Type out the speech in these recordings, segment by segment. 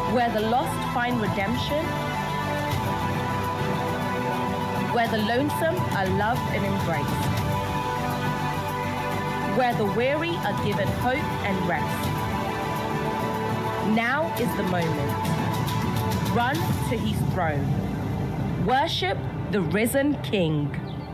where the lost find redemption, where the lonesome are loved and embraced, where the weary are given hope and rest. Now is the moment. Run to his throne. Worship the risen King.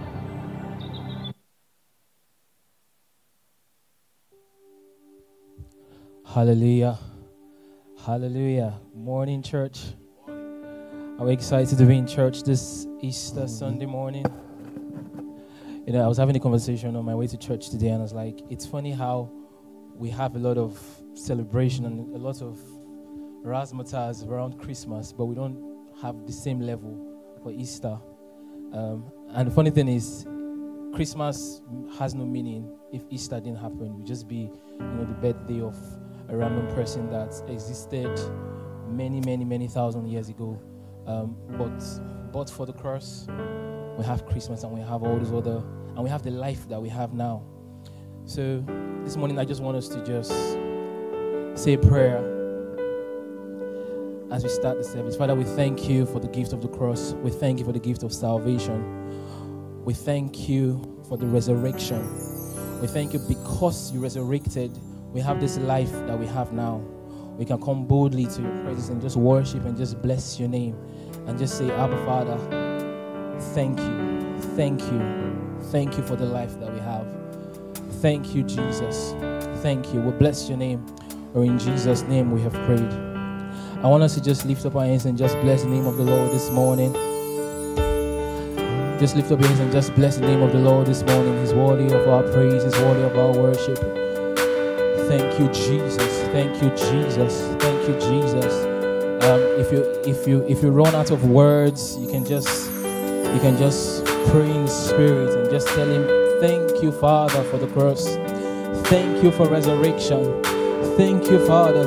Hallelujah. Hallelujah. Morning, church. I'm excited to be in church this Easter Sunday morning. You know, I was having a conversation on my way to church today, and I was like, it's funny how we have a lot of celebration and a lot of razzmatazz around Christmas, but we don't have the same level for Easter. And the funny thing is, Christmas has no meaning if Easter didn't happen. It would just be, the birthday of a random person that existed many thousand years ago. But for the cross, we have Christmas and we have all these other, and we have the life that we have now. So this morning I just want us to just say a prayer as we start the service. Father, we thank you for the gift of the cross. We thank you for the gift of salvation. We thank you for the resurrection. We thank you because you resurrected. We have this life that we have now. We can come boldly to your presence and just worship and just bless your name and just say, Abba, Father, thank you. Thank you. Thank you for the life that we have. Thank you, Jesus. Thank you. We bless your name. Or in Jesus' name we have prayed. I want us to just lift up our hands and just bless the name of the Lord this morning. Just lift up your hands and just bless the name of the Lord this morning. He's worthy of our praise. He's worthy of our worship. Thank you, Jesus. Thank you, Jesus. Thank you, Jesus. If you run out of words, you can just pray in the Spirit and just tell Him, thank you, Father, for the cross. Thank you for resurrection. Thank you, Father.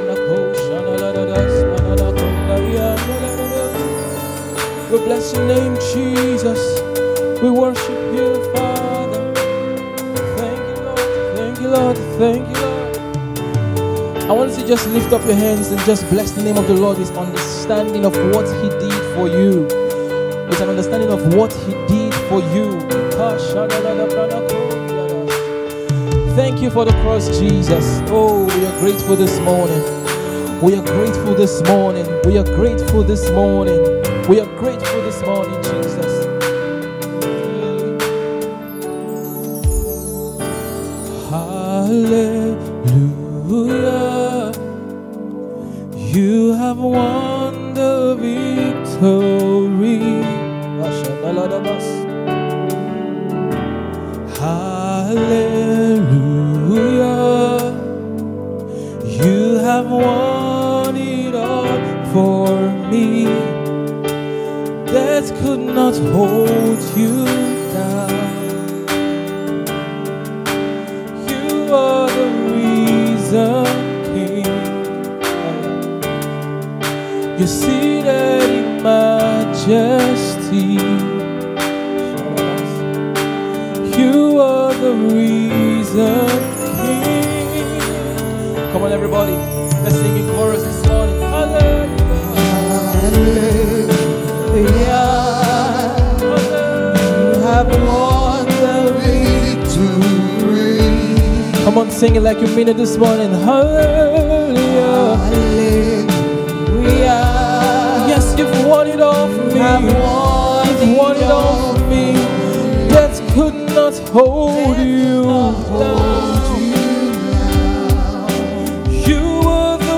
We bless your name, Jesus. We worship you, Father. Thank you, Lord. Thank you, Lord. Thank you, Lord. I want you to just lift up your hands and just bless the name of the Lord with understanding of what He did for you. With an understanding of what He did for you. Thank you for the cross, Jesus. Oh, we are grateful this morning. We are grateful this morning. We are grateful this morning. We are grateful this morning, Jesus. Hallelujah. You have won the victory. Hallelujah. You have won it all for me. Death could not hold you down. You are the reason, King. You're seated in majesty. You are the reason, King. Come on, everybody. Let's sing in chorus this morning. Hallelujah. You have won the victory. Come on, sing it like you mean it this morning. Hallelujah. Hallelujah. Yes, you've won it all for me. You've won it all for me. Death could not hold you down. You are the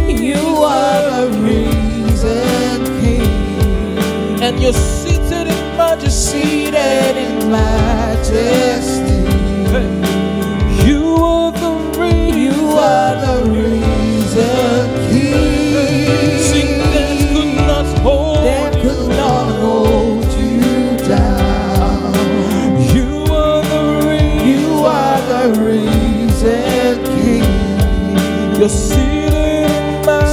reason, King. And you're seated in majesty. Hey. You are the reason, King. Sing, death could not hold you down. You are the reason, King. You're seated in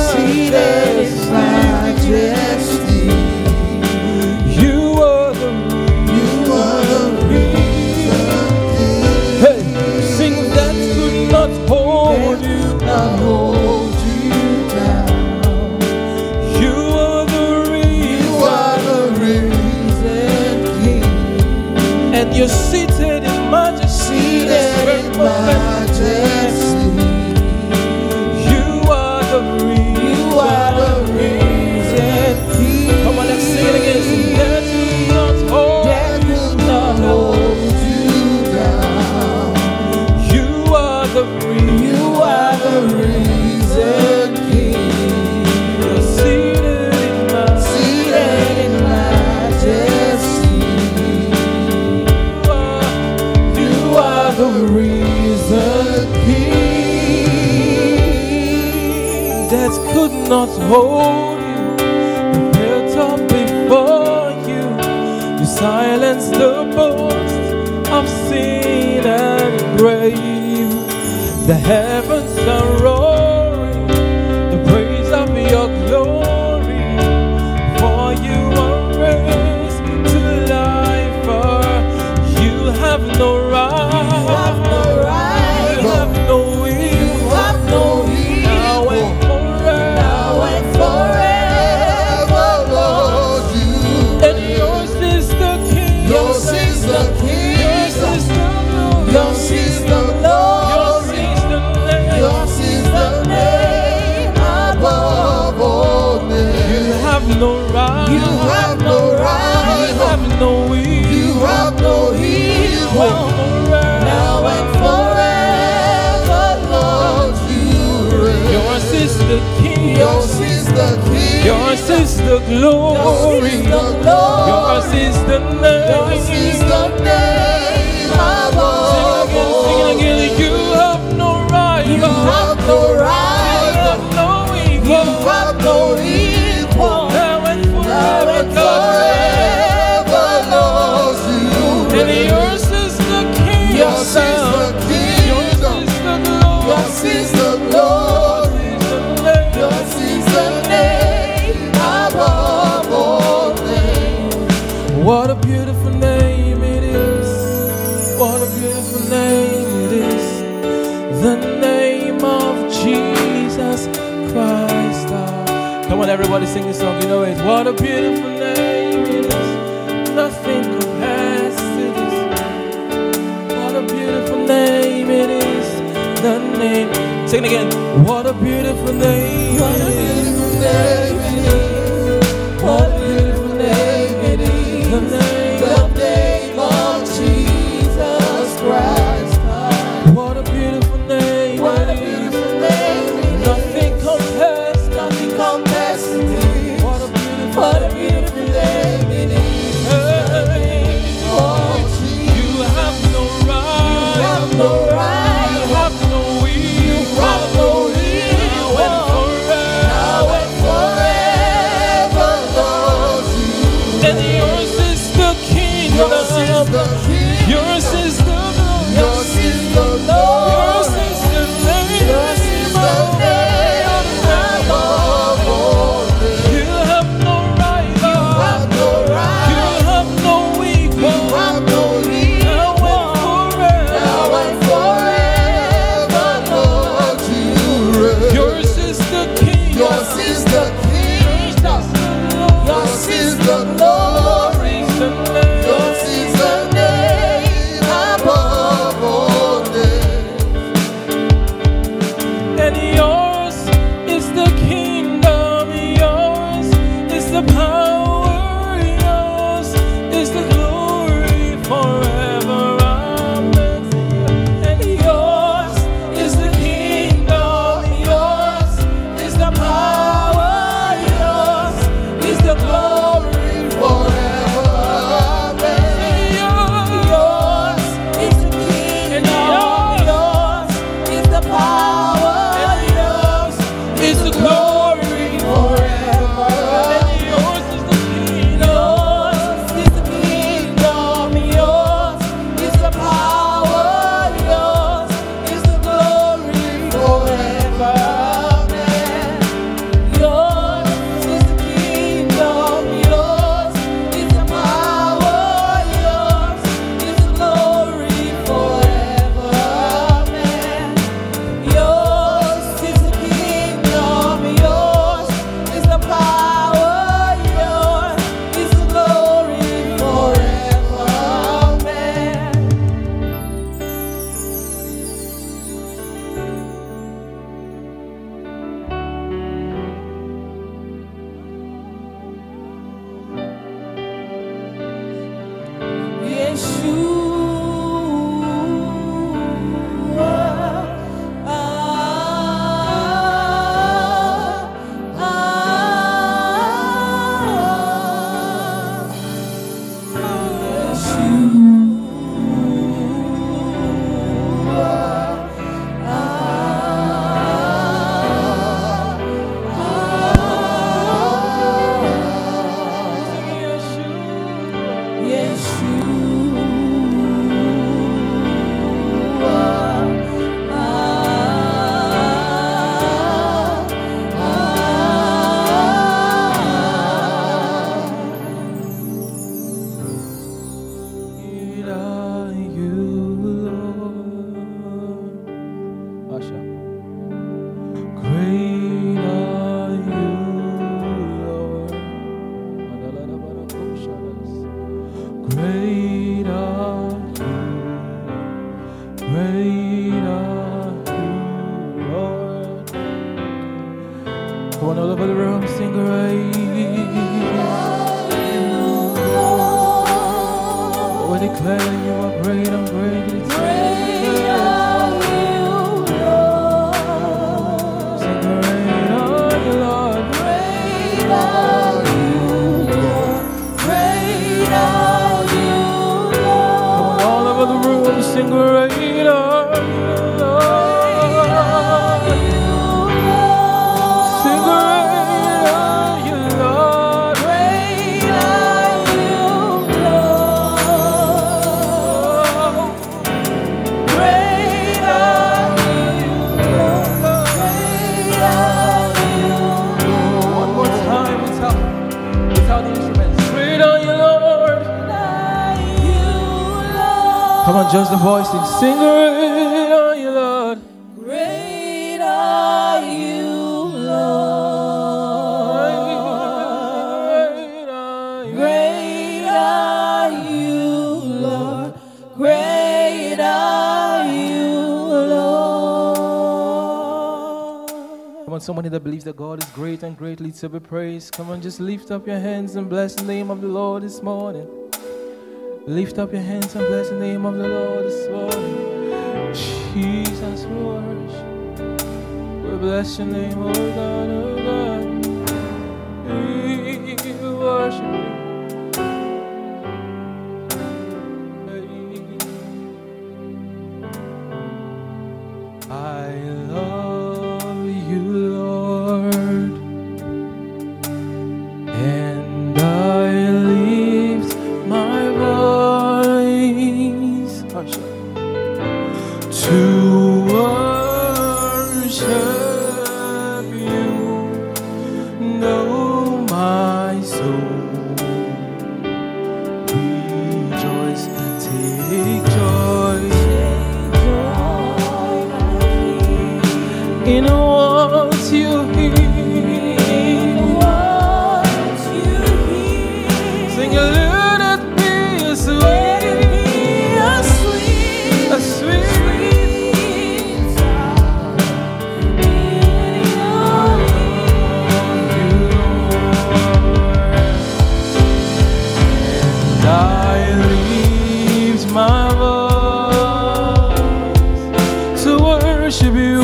majesty. You are the reason, you're seated in majesty. Seated in majesty. You are the reason. You are the reason. Come on, let's sing it again. Sing, death could not hold. Death could not hold you down. You are the reason. You are the reason, King. You're seated in majesty. Seated in majesty. You are the reason, King. Death could not hold you. You built up before you. You silenced the boast of sin and grave. The heavens are roaring the praise of your glory. For you are raised to life. You have no right. You have no right. You have no will. You have no Now evil. and forever. Now and forever, Lord, you And yours is the kingdom. Yours is the Yours is kingdom. the glory. Yours is the Yours glory. is the name. Yours is the name above all You names. have no right. You have no right. You have no will. You have no evil. Now and forever, Lord, you reign. Yours is the kingdom. Yours is the kingdom. Yours is the glory. Yours is the glory. Yours is the name. Yours is the name above all. Sing it again. You have no right. You have no You right. have no You equal. have no equal. Now and Now and forever. forever, Lord, you And reign. yours is the kingdom. Yours is the kingdom. Yours is the glory. Yours is the glory. Yours is the name above all names. What a beautiful name it is. What a beautiful name it is. The name of Jesus Christ. Come on, everybody, sing this song. You know it. What a beautiful name it is. Nothing compares to this. What a beautiful name it is. The name. Sing it again. What a beautiful name. What a beautiful name it is. What a beautiful name it is. The name. The name of Jesus Christ. What a beautiful name. What a it is. beautiful name it is. Nothing compares. Nothing compares to this. What a beautiful. What a beautiful name it is. Hey. Oh, Jesus. You have no right. You have no right. You have no will. You have no Now and evil. forever. Now and forever, Lord, you And yours is the kingdom. Yours is the kingdom. Yours is the glory. Yours is the Yours Lord. is the name. Yours is the name above all Come on, all over the room, sing great. We're declaring you are great and greatly to be praised. Sing great are you, Lord. Great are you, Lord. Great are you, Lord. Come on, all over the room, sing great are you, Lord. Sing great are you, Lord. Great are you, Lord. Great are you, Lord. Great are you, Lord. One more time, without the instruments. Great are you, Lord. Come on, just the voice. Sing great are you, Lord. Great are you, Lord. Great are you, Lord. Great are you, Lord. Come on, somebody that believes that God is great and greatly to be praised. Come on, just lift up your hands and bless the name of the Lord this morning. Lift up your hands and bless the name of the Lord this morning. Jesus, we worship. We bless your name, oh God, oh God. We worship you. I love you, Lord, and I lift my voice to worship you. Know my soul, rejoice, take joy in what you hear. Sing a little bit, a sweet, a sweet. I lift my voice to worship you.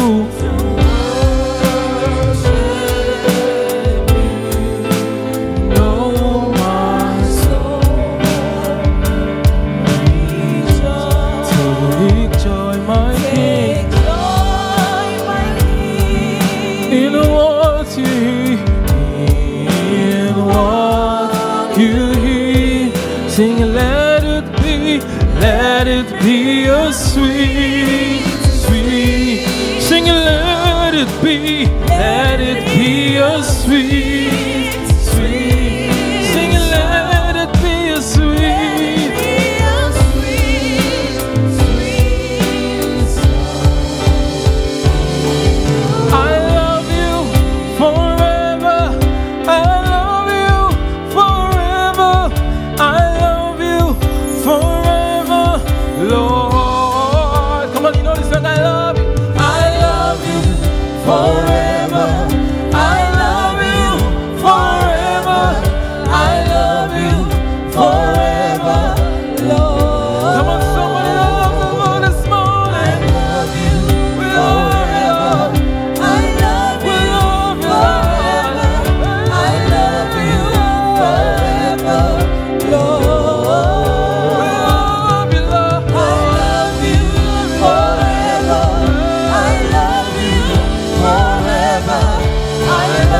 Know my soul, take joy, my King, in what you hear, in what you hear. Sing, let it be a sweet, sweet. Sing, let it be a sweet, sweet. Sing, let it be a sweet. I love you forever. I love you forever. I love you forever, Lord. Come on, you know this song. I love you. I love you forever. I love you forever. I love you forever, Lord. Come on, somebody love the Lord this morning. I love you. We love you, Lord. I love We you love you, forever. I love you forever, Lord. We love you, Lord. I love you forever. I love you forever. I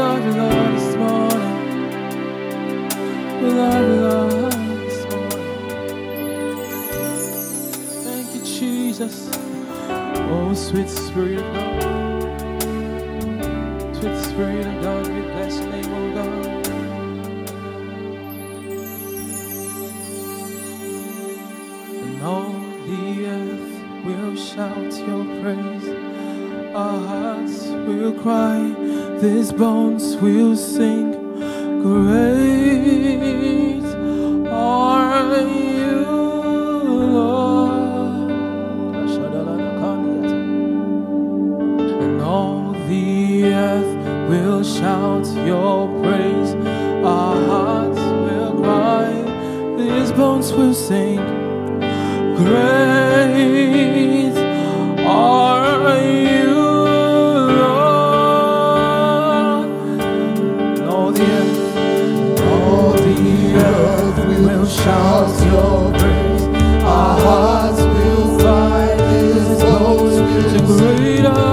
love you, Lord, this morning. We love you, Lord, this morning. Thank you, Jesus. Oh, sweet Spirit of God. Sweet Spirit of God, we bless your name, oh God. And all the earth will shout your praise. Our hearts will cry, these bones will sing. Great are you, Lord. And all the earth will shout your praise. Our hearts will cry, these bones will sing. Great are you, Lord. And all the earth will shout your praise. Our hearts will cry, these bones will sing. Great are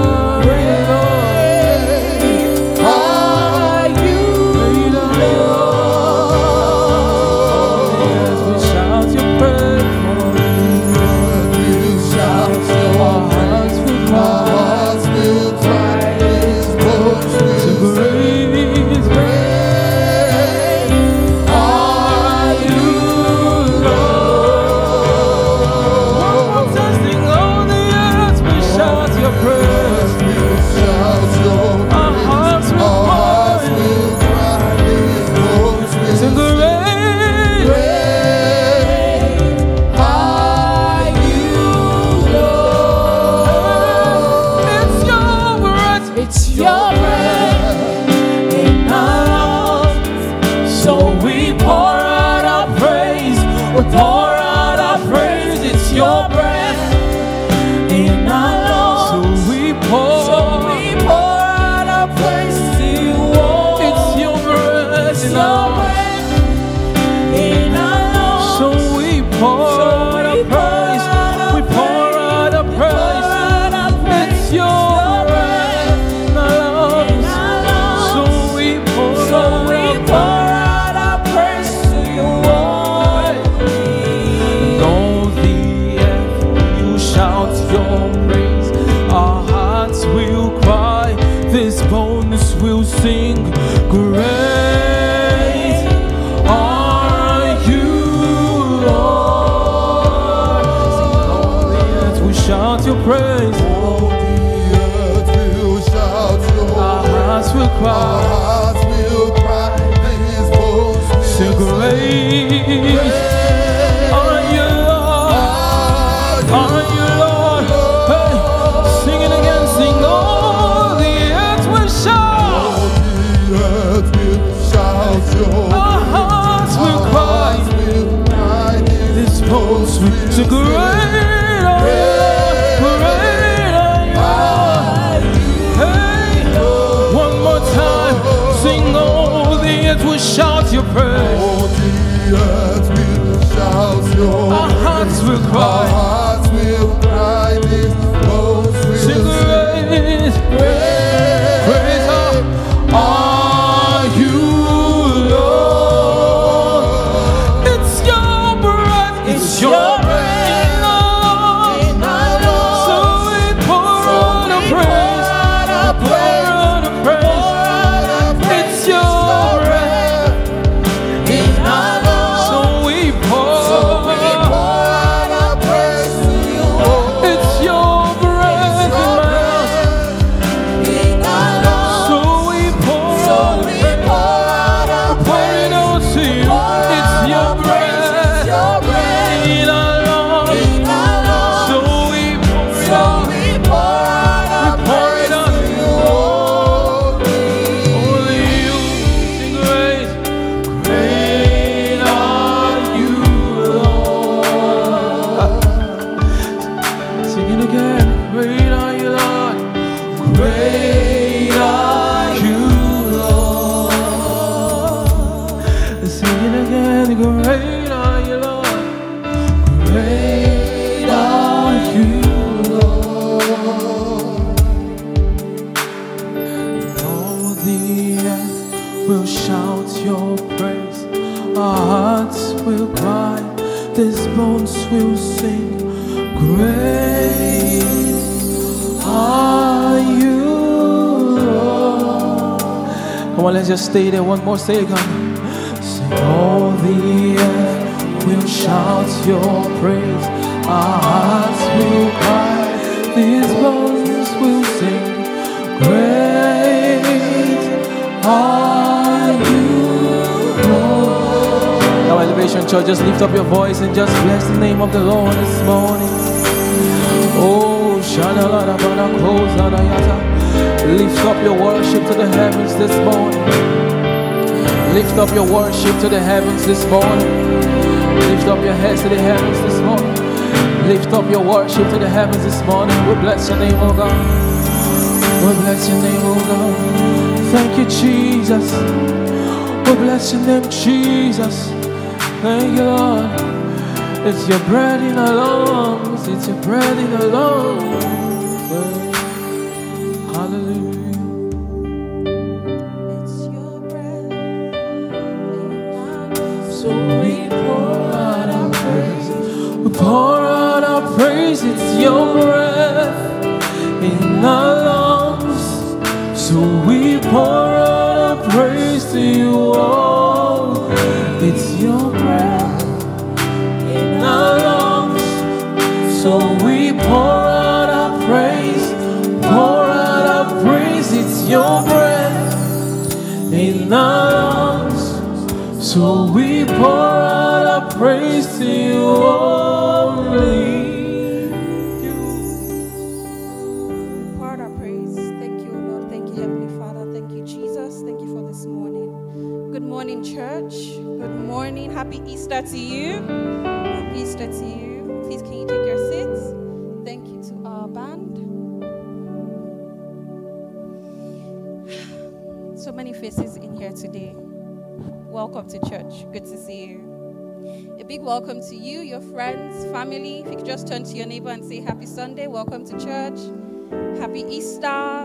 praise will shout your praise. Our hearts will cry, these bones will sing. Great are you, Lord. Come on, let's just stay there one more second. Sing, all the earth will shout your praise. Our hearts will cry, these bones will sing. Great are you, Lord. Now, Elevation Church, just lift up your voice and just bless the name of the Lord this morning. Oh, lift up your worship to the heavens this morning. Lift up your worship to the heavens this morning. Lift up your heads to the heavens this morning. Lift up your worship to the heavens this morning. We bless your name, oh God. We bless your name, oh God. Thank you, Jesus. We bless your name, Jesus. Thank you, Lord. It's your breath in our lungs. It's your breath in our lungs. Hallelujah. It's your breath. So we pour out our praise. We pour out our praise. It's your breath in our lungs. So we pour out our praise to you all. It's your breath in our lungs. So we pour out our praise. Pour out our praise. It's your breath in our lungs. So we pour out our praise to you only. Pour out our praise. Thank you, Lord. Thank you, Heavenly Father. Thank you, Jesus. Thank you for this morning. Good morning, church. Good morning. Happy Easter to you. Happy Easter to you. Please, can you take your seats? Thank you to our band. So many faces in here today. Welcome to church. Good to see you. A big welcome to you, your friends, family. If you could just turn to your neighbor and say, Happy Sunday. Welcome to church. Happy Easter.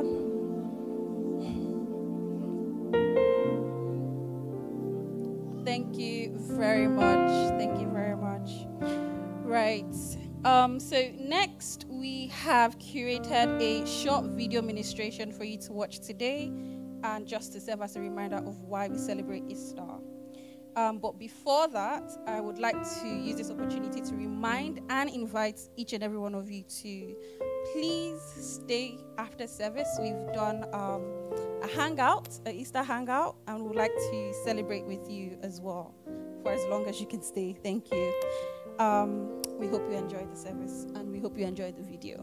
Thank you very much. Thank you very much. Right. So next we have curated a short video ministration for you to watch today, and just to serve as a reminder of why we celebrate Easter. But before that, I would like to use this opportunity to remind and invite each and every one of you to please stay after service. We've done a hangout, an Easter hangout, and we would like to celebrate with you as well for as long as you can stay. Thank you. We hope you enjoyed the service, and we hope you enjoyed the video.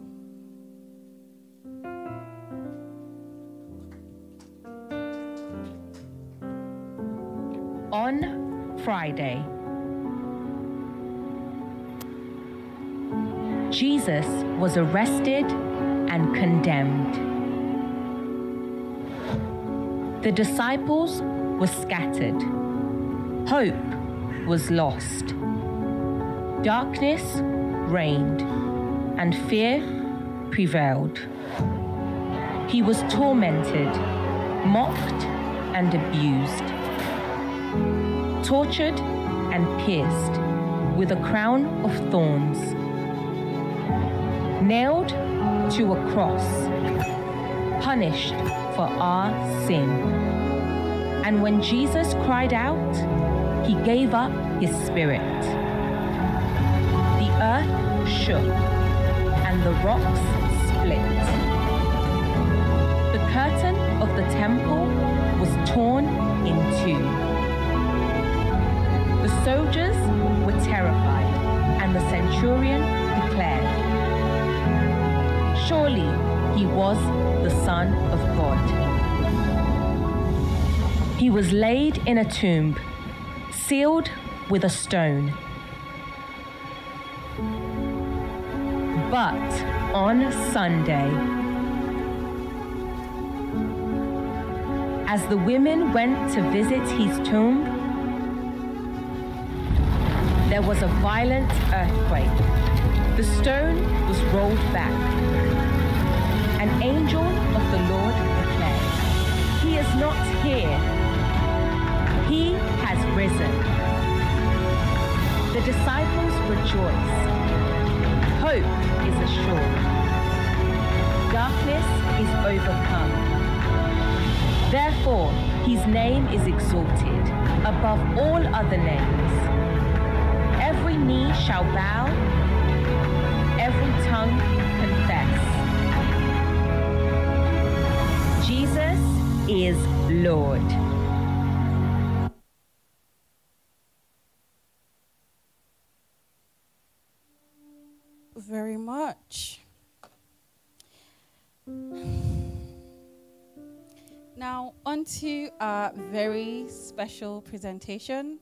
On Friday, Jesus was arrested and condemned. The disciples were scattered. Hope was lost. Darkness reigned, and fear prevailed. He was tormented, mocked, and abused, tortured and pierced with a crown of thorns, nailed to a cross, punished for our sin. And when Jesus cried out, he gave up his spirit. The earth shook and the rocks split. The curtain of the temple was torn in two. The soldiers were terrified, and the centurion declared, "Surely he was the Son of God." He was laid in a tomb, sealed with a stone. But on Sunday, as the women went to visit his tomb, there was a violent earthquake. The stone was rolled back. An angel of the Lord declared, "He is not here, disciples rejoiced. Hope is assured. Darkness is overcome. Therefore, his name is exalted above all other names. Every knee shall bow, every tongue confess. Jesus is Lord. Very much. Now, on to our very special presentation.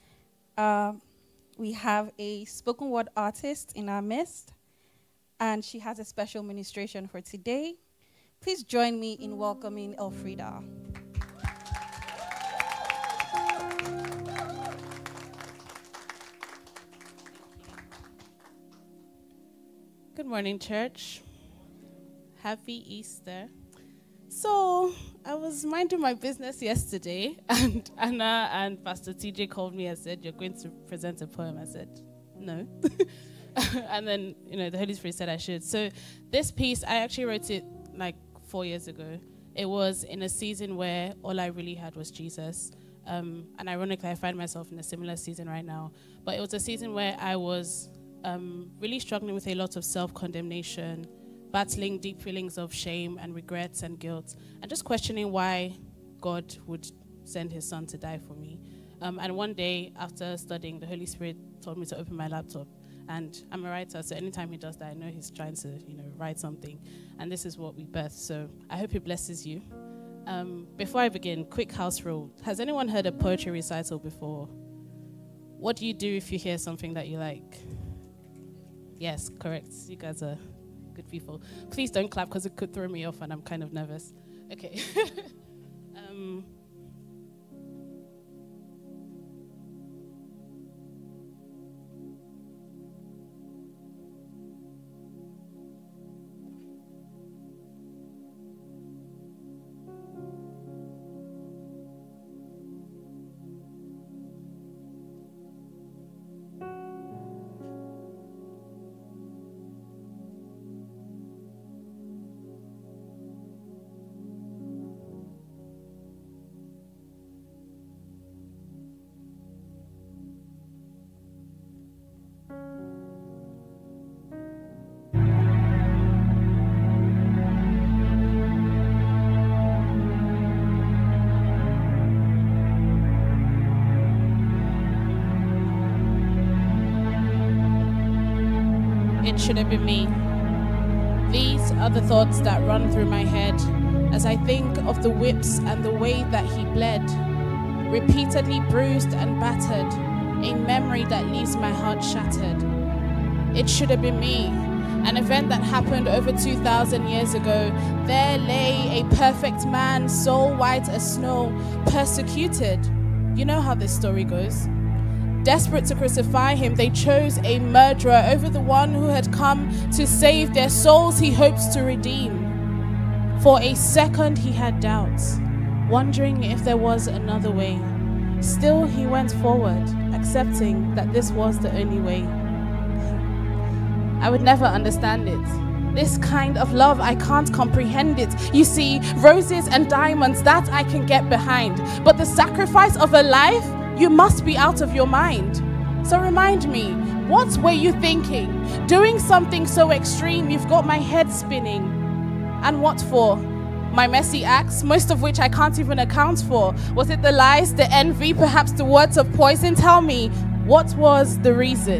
We have a spoken word artist in our midst, and she has a special ministration for today. Please join me in welcoming Elfrida. Good morning, church. Happy Easter. So, I was minding my business yesterday, and Anna and Pastor TJ called me and said, "You're going to present a poem." I said, "No." And then, the Holy Spirit said I should. So, this piece, I actually wrote it like 4 years ago. It was in a season where all I really had was Jesus. And ironically, I find myself in a similar season right now. But it was a season where I was really struggling with a lot of self-condemnation, battling deep feelings of shame and regrets and guilt, and just questioning why God would send his son to die for me. And one day, after studying, the Holy Spirit told me to open my laptop. And I'm a writer, so anytime he does that, I know he's trying to, write something. And this is what we birthed. So I hope it blesses you. Before I begin, quick house rule. Has anyone heard a poetry recital before? What do you do if you hear something that you like? Yes, correct. You guys are good people. Please don't clap because it could throw me off and I'm kind of nervous. Okay. It should have been me. These are the thoughts that run through my head as I think of the whips and the way that he bled, repeatedly bruised and battered, a memory that leaves my heart shattered. It should have been me, an event that happened over 2,000 years ago. There lay a perfect man, soul white as snow, persecuted. You know how this story goes. Desperate to crucify him, they chose a murderer over the one who had come to save their souls he hopes to redeem. For a second he had doubts, wondering if there was another way. Still he went forward, accepting that this was the only way. I would never understand it. This kind of love, I can't comprehend it. You see, roses and diamonds, that I can get behind. But the sacrifice of a life, you must be out of your mind. So remind me, what were you thinking? Doing something so extreme, you've got my head spinning. And what for? My messy acts, most of which I can't even account for. Was it the lies, the envy, perhaps the words of poison? Tell me, what was the reason?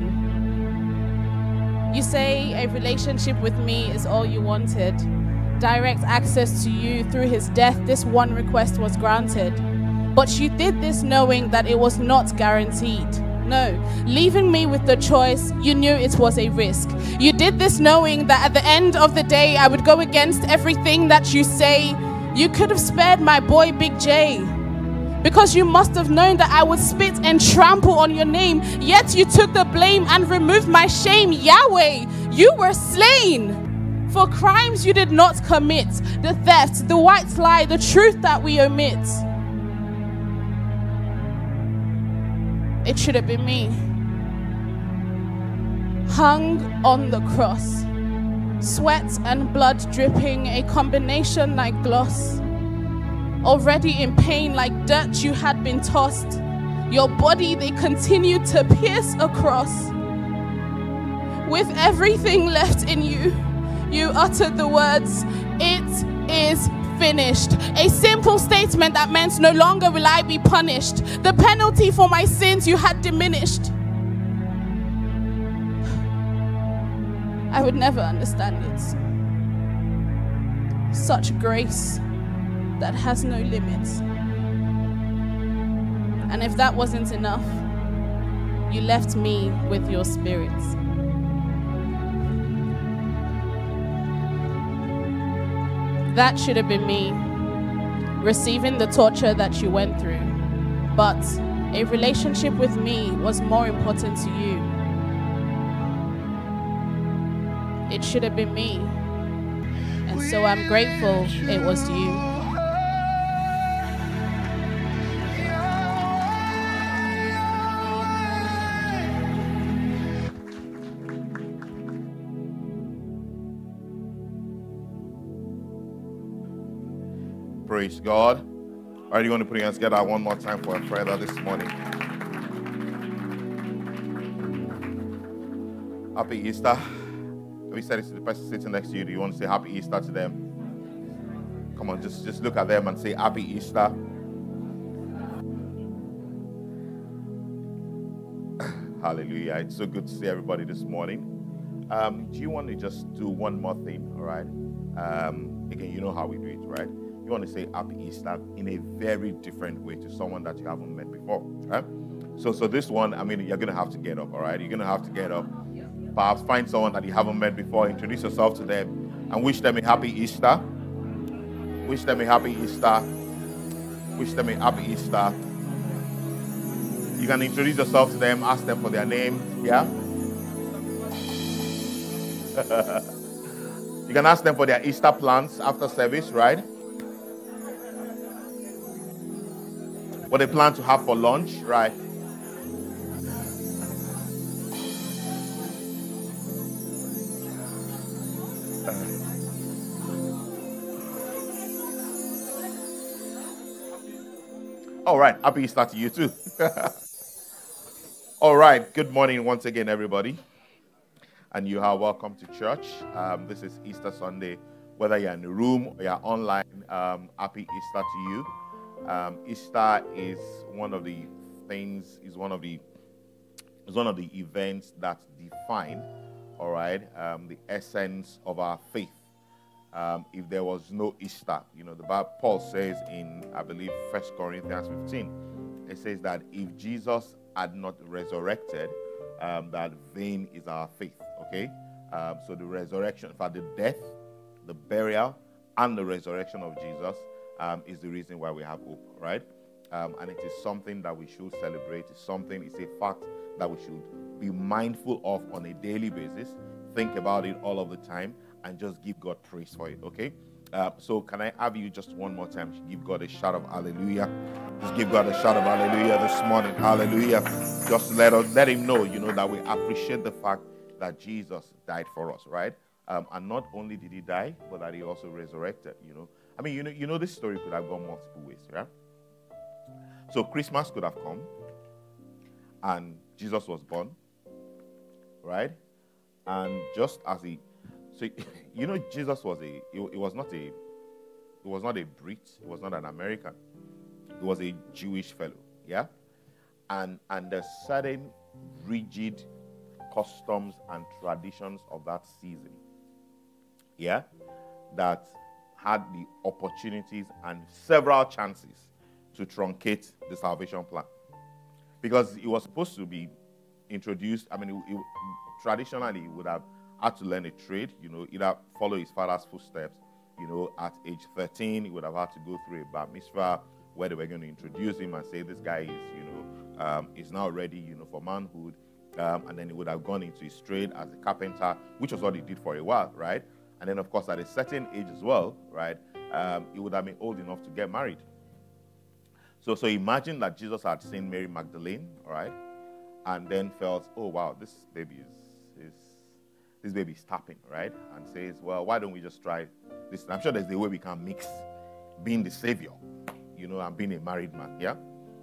You say a relationship with me is all you wanted. Direct access to you through his death, this one request was granted. But you did this knowing that it was not guaranteed. No, leaving me with the choice, you knew it was a risk. You did this knowing that at the end of the day, I would go against everything that you say. You could have spared my boy Big J, because you must have known that I would spit and trample on your name. Yet you took the blame and removed my shame. Yahweh, you were slain for crimes you did not commit. The theft, the white lie, the truth that we omit. It should have been me. hung on the cross. Sweat and blood dripping, a combination like gloss. Already in pain like dirt you had been tossed. Your body they continued to pierce across. With everything left in you, you uttered the words, "It is finished." A simple statement that meant no longer will I be punished. The penalty for my sins you had diminished. I would never understand it. Such grace that has no limits. And if that wasn't enough, you left me with your spirit. That should have been me, receiving the torture that you went through. But a relationship with me was more important to you. It should have been me. And so I'm grateful it was you. Praise God. Are you going to put your hands together one more time for a prayer this morning? Happy Easter. Have you said it to the person sitting next to you? Do you want to say Happy Easter to them? Come on, just look at them and say Happy Easter. Hallelujah. It's so good to see everybody this morning. Do you want to just do one more thing, all right? Again, you know how we do it, right? You want to say Happy Easter in a very different way to someone that you haven't met before, right? So this one, I mean, you're going to have to get up, all right? You're going to have to get up. Perhaps find someone that you haven't met before, introduce yourself to them, and wish them a Happy Easter. Wish them a Happy Easter. Wish them a Happy Easter. You can introduce yourself to them, ask them for their name, yeah? You can ask them for their Easter plans after service, right? What they plan to have for lunch, right? All right, happy Easter to you too. All right, good morning once again, everybody. And you are welcome to church. This is Easter Sunday. Whether you're in the room or you're online, happy Easter to you. Easter is one of the things, is one of the events that define, all right, the essence of our faith. If there was no Easter, you know, the Bible, Paul says in, I believe, 1 Corinthians 15, it says that if Jesus had not resurrected, that vain is our faith, okay? So the resurrection, in fact, the death, the burial, and the resurrection of Jesus is the reason why we have hope, right? And it is something that we should celebrate. It's a fact that we should be mindful of on a daily basis, think about it all of the time, and just give God praise for it, okay? So can I have you just one more time give God a shout of hallelujah? Just give God a shout of hallelujah this morning. Hallelujah. Just let him know, you know, that we appreciate the fact that Jesus died for us, right? And not only did he die, but that he also resurrected, you know. I mean, you know this story could have gone multiple ways, right? So Christmas could have come, and Jesus was born, right? And just as so you know, Jesus was it was not a Brit, it was not an American, it was a Jewish fellow, yeah? And the certain rigid customs and traditions of that season, yeah, that had the opportunities and several chances to truncate the salvation plan. Because it was supposed to be introduced, I mean, traditionally, he would have had to learn a trade, you know, either follow his father's footsteps, you know, at age 13, he would have had to go through a bar mitzvah where they were going to introduce him and say, this guy is, you know, is now ready, you know, for manhood. And then he would have gone into his trade as a carpenter, which was what he did for a while, right? And then, of course, at a certain age as well, right, he would have been old enough to get married. So imagine that Jesus had seen Mary Magdalene, all right, and then felt, oh, wow, this baby is this baby is tapping, right? And says, well, why don't we just try this? I'm sure there's a way we can mix being the savior, and being a married man, yeah?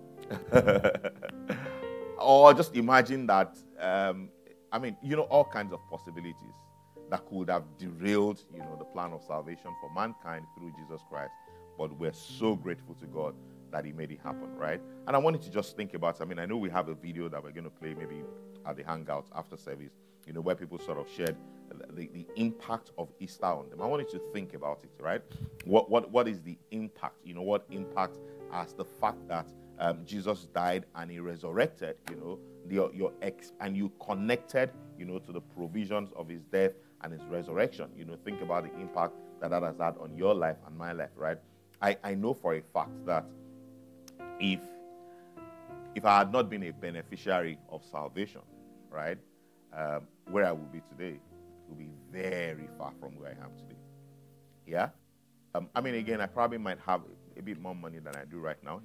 Or just imagine that, all kinds of possibilities that could have derailed, the plan of salvation for mankind through Jesus Christ. But we're so grateful to God that he made it happen, right? And I wanted to just think about, I know we have a video that we're going to play maybe at the Hangouts after service, where people sort of shared the impact of Easter on them. I wanted to think about it, right? What is the impact? What impact as the fact that Jesus died and he resurrected, and you connected, to the provisions of his death and his resurrection. Think about the impact that has had on your life and my life, right? I know for a fact that if I had not been a beneficiary of salvation, right, where I would be today would be very far from where I am today. Yeah? Again, I probably might have a bit more money than I do right now,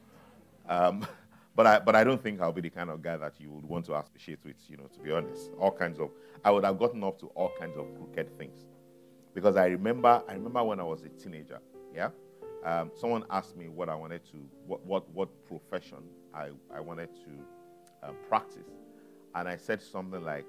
but I don't think I'll be the kind of guy that you would want to associate with, to be honest. I would have gotten up to all kinds of crooked things. Because I remember when I was a teenager, yeah? Someone asked me what I wanted to, what profession I wanted to practice. And I said something like,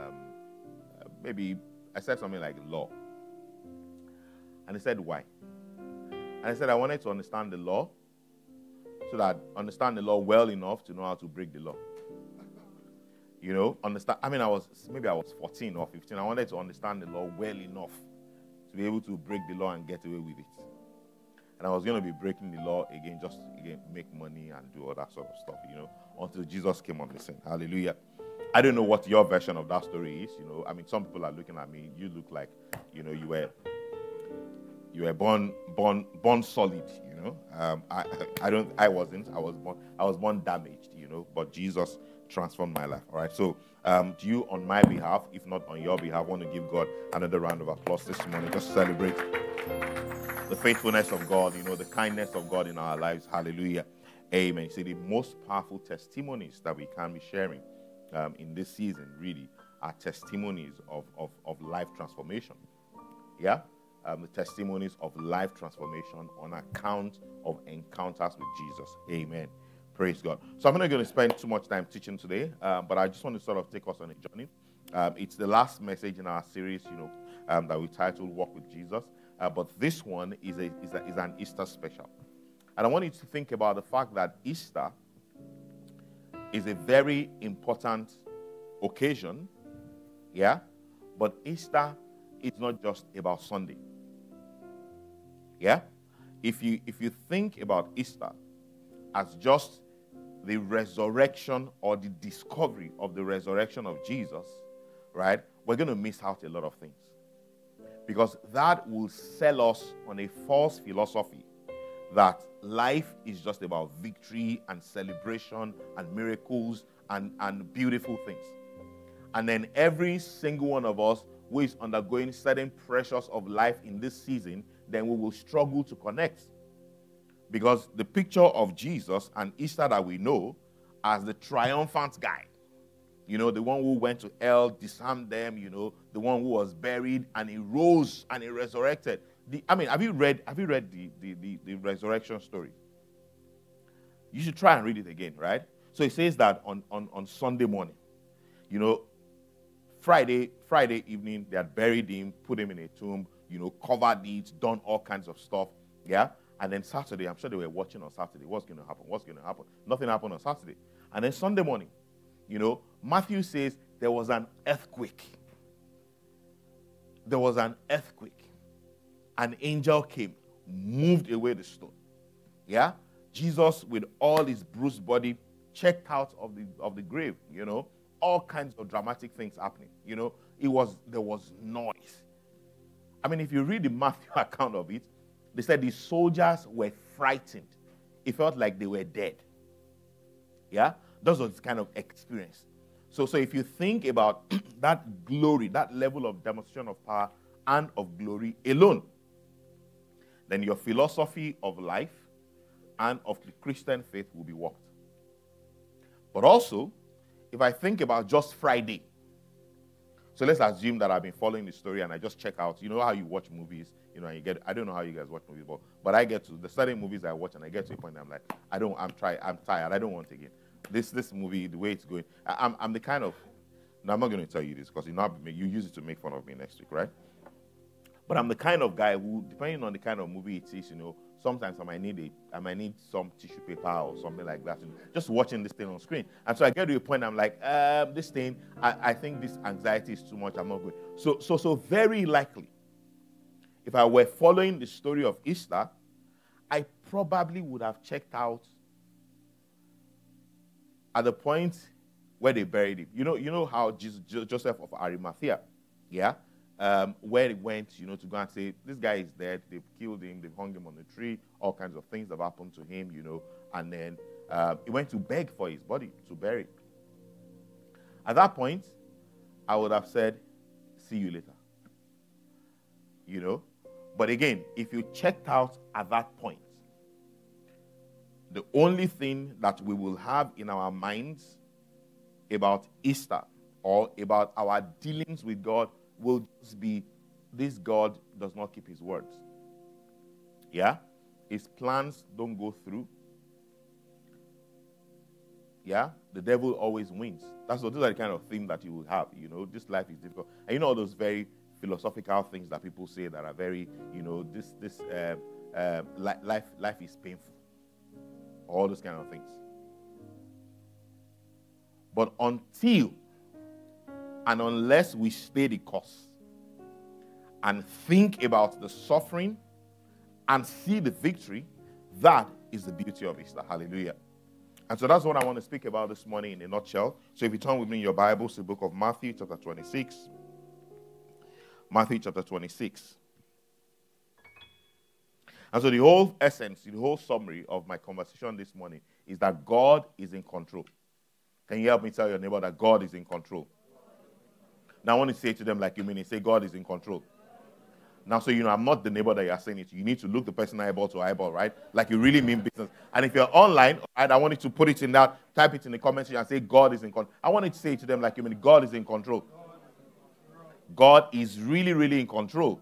law. And he said, why? And I said, I wanted to understand the law so that understand the law well enough to know how to break the law. Understand. I was 14 or 15. I wanted to understand the law well enough to be able to break the law and get away with it. And I was going to be breaking the law again, just make money and do all that sort of stuff, until Jesus came on the scene. Hallelujah. I don't know what your version of that story is. Some people are looking at me. You look like, you were born solid. I wasn't. I was born damaged. But Jesus transformed my life. All right. So, do you, on my behalf, if not on your behalf, want to give God another round of applause this morning? Just celebrate the faithfulness of God. The kindness of God in our lives. Hallelujah. Amen. See, the most powerful testimonies that we can be sharing in this season really are testimonies of life transformation. Yeah? The testimonies of life transformation on account of encounters with Jesus. Amen. Praise God. So I'm not going to spend too much time teaching today, but I just want to sort of take us on a journey. It's the last message in our series, that we titled Walk with Jesus. But this one is an Easter special. And I want you to think about the fact that Easter is a very important occasion, yeah? But Easter is not just about Sunday, yeah? If you think about Easter as just the resurrection or the discovery of the resurrection of Jesus, right, we're going to miss out a lot of things. Because that will sell us on a false philosophy that life is just about victory and celebration and miracles and beautiful things. And then every single one of us who is undergoing certain pressures of life in this season, then we will struggle to connect. Because the picture of Jesus and Easter that we know as the triumphant guy, the one who went to hell, disarmed them, the one who was buried and he rose and he resurrected. Have you read the resurrection story? You should try and read it again, right? So it says that on Sunday morning, Friday evening, they had buried him, put him in a tomb, covered it, done all kinds of stuff, yeah? And then Saturday, I'm sure they were watching on Saturday. What's going to happen? Nothing happened on Saturday. And then Sunday morning, Matthew says there was an earthquake. There was an earthquake. An angel came, moved away the stone. Yeah? Jesus, with all his bruised body, checked out of the grave, all kinds of dramatic things happening. There was noise. If you read the Matthew account of it, they said the soldiers were frightened. It felt like they were dead. Yeah? That was kind of experience. So if you think about that glory, that level of demonstration of power and of glory alone, then your philosophy of life and of the Christian faith will be warped. But also, if I think about just Friday, So let's assume that I've been following the story and I just check out. You know how you watch movies, and you get, I don't know how you guys watch movies, but I get to the certain movies I watch and I get to a point I'm like, I'm tired, I don't want it again. This movie, the way it's going, I'm the kind of, now I'm not going to tell you this because you use it to make fun of me next week, right? But I'm the kind of guy who, depending on the kind of movie it is, sometimes I might need some tissue paper or something like that. Just watching this thing on screen. And so I get to a point, I'm like, this thing, I think this anxiety is too much. I'm not going. So very likely, if I were following the story of Easter, I probably would have checked out at the point where they buried him. You know how Joseph of Arimathea, yeah? Where he went, to go and say, this guy is dead, they've killed him, they've hung him on a tree, all kinds of things have happened to him, and then he went to beg for his body to bury. At that point, I would have said, see you later. But again, if you checked out at that point, the only thing that we will have in our minds about Easter or about our dealings with God will just be, this God does not keep his words. Yeah? His plans don't go through. Yeah? The devil always wins. Those are the kind of thing that you will have. This life is difficult. And all those very philosophical things that people say that are very, life is painful. All those kind of things. But until and unless we stay the course and think about the suffering and see the victory, that is the beauty of Easter. Hallelujah. And so that's what I want to speak about this morning in a nutshell. So if you turn with me in your Bibles to the book of Matthew, chapter 26. Matthew, chapter 26. And so the whole essence, the whole summary of my conversation this morning is that God is in control. Can you help me tell your neighbor that God is in control? Now I want to say to them like you mean it. Say, God is in control. Now, so I'm not the neighbor that you're saying it to. You need to look the person eyeball to eyeball, right? Like you really mean business. And if you're online, right, I want you to put it in that, type it in the comment section and say, God is in control. I want you to say to them like you mean God is in control. God is really, really in control.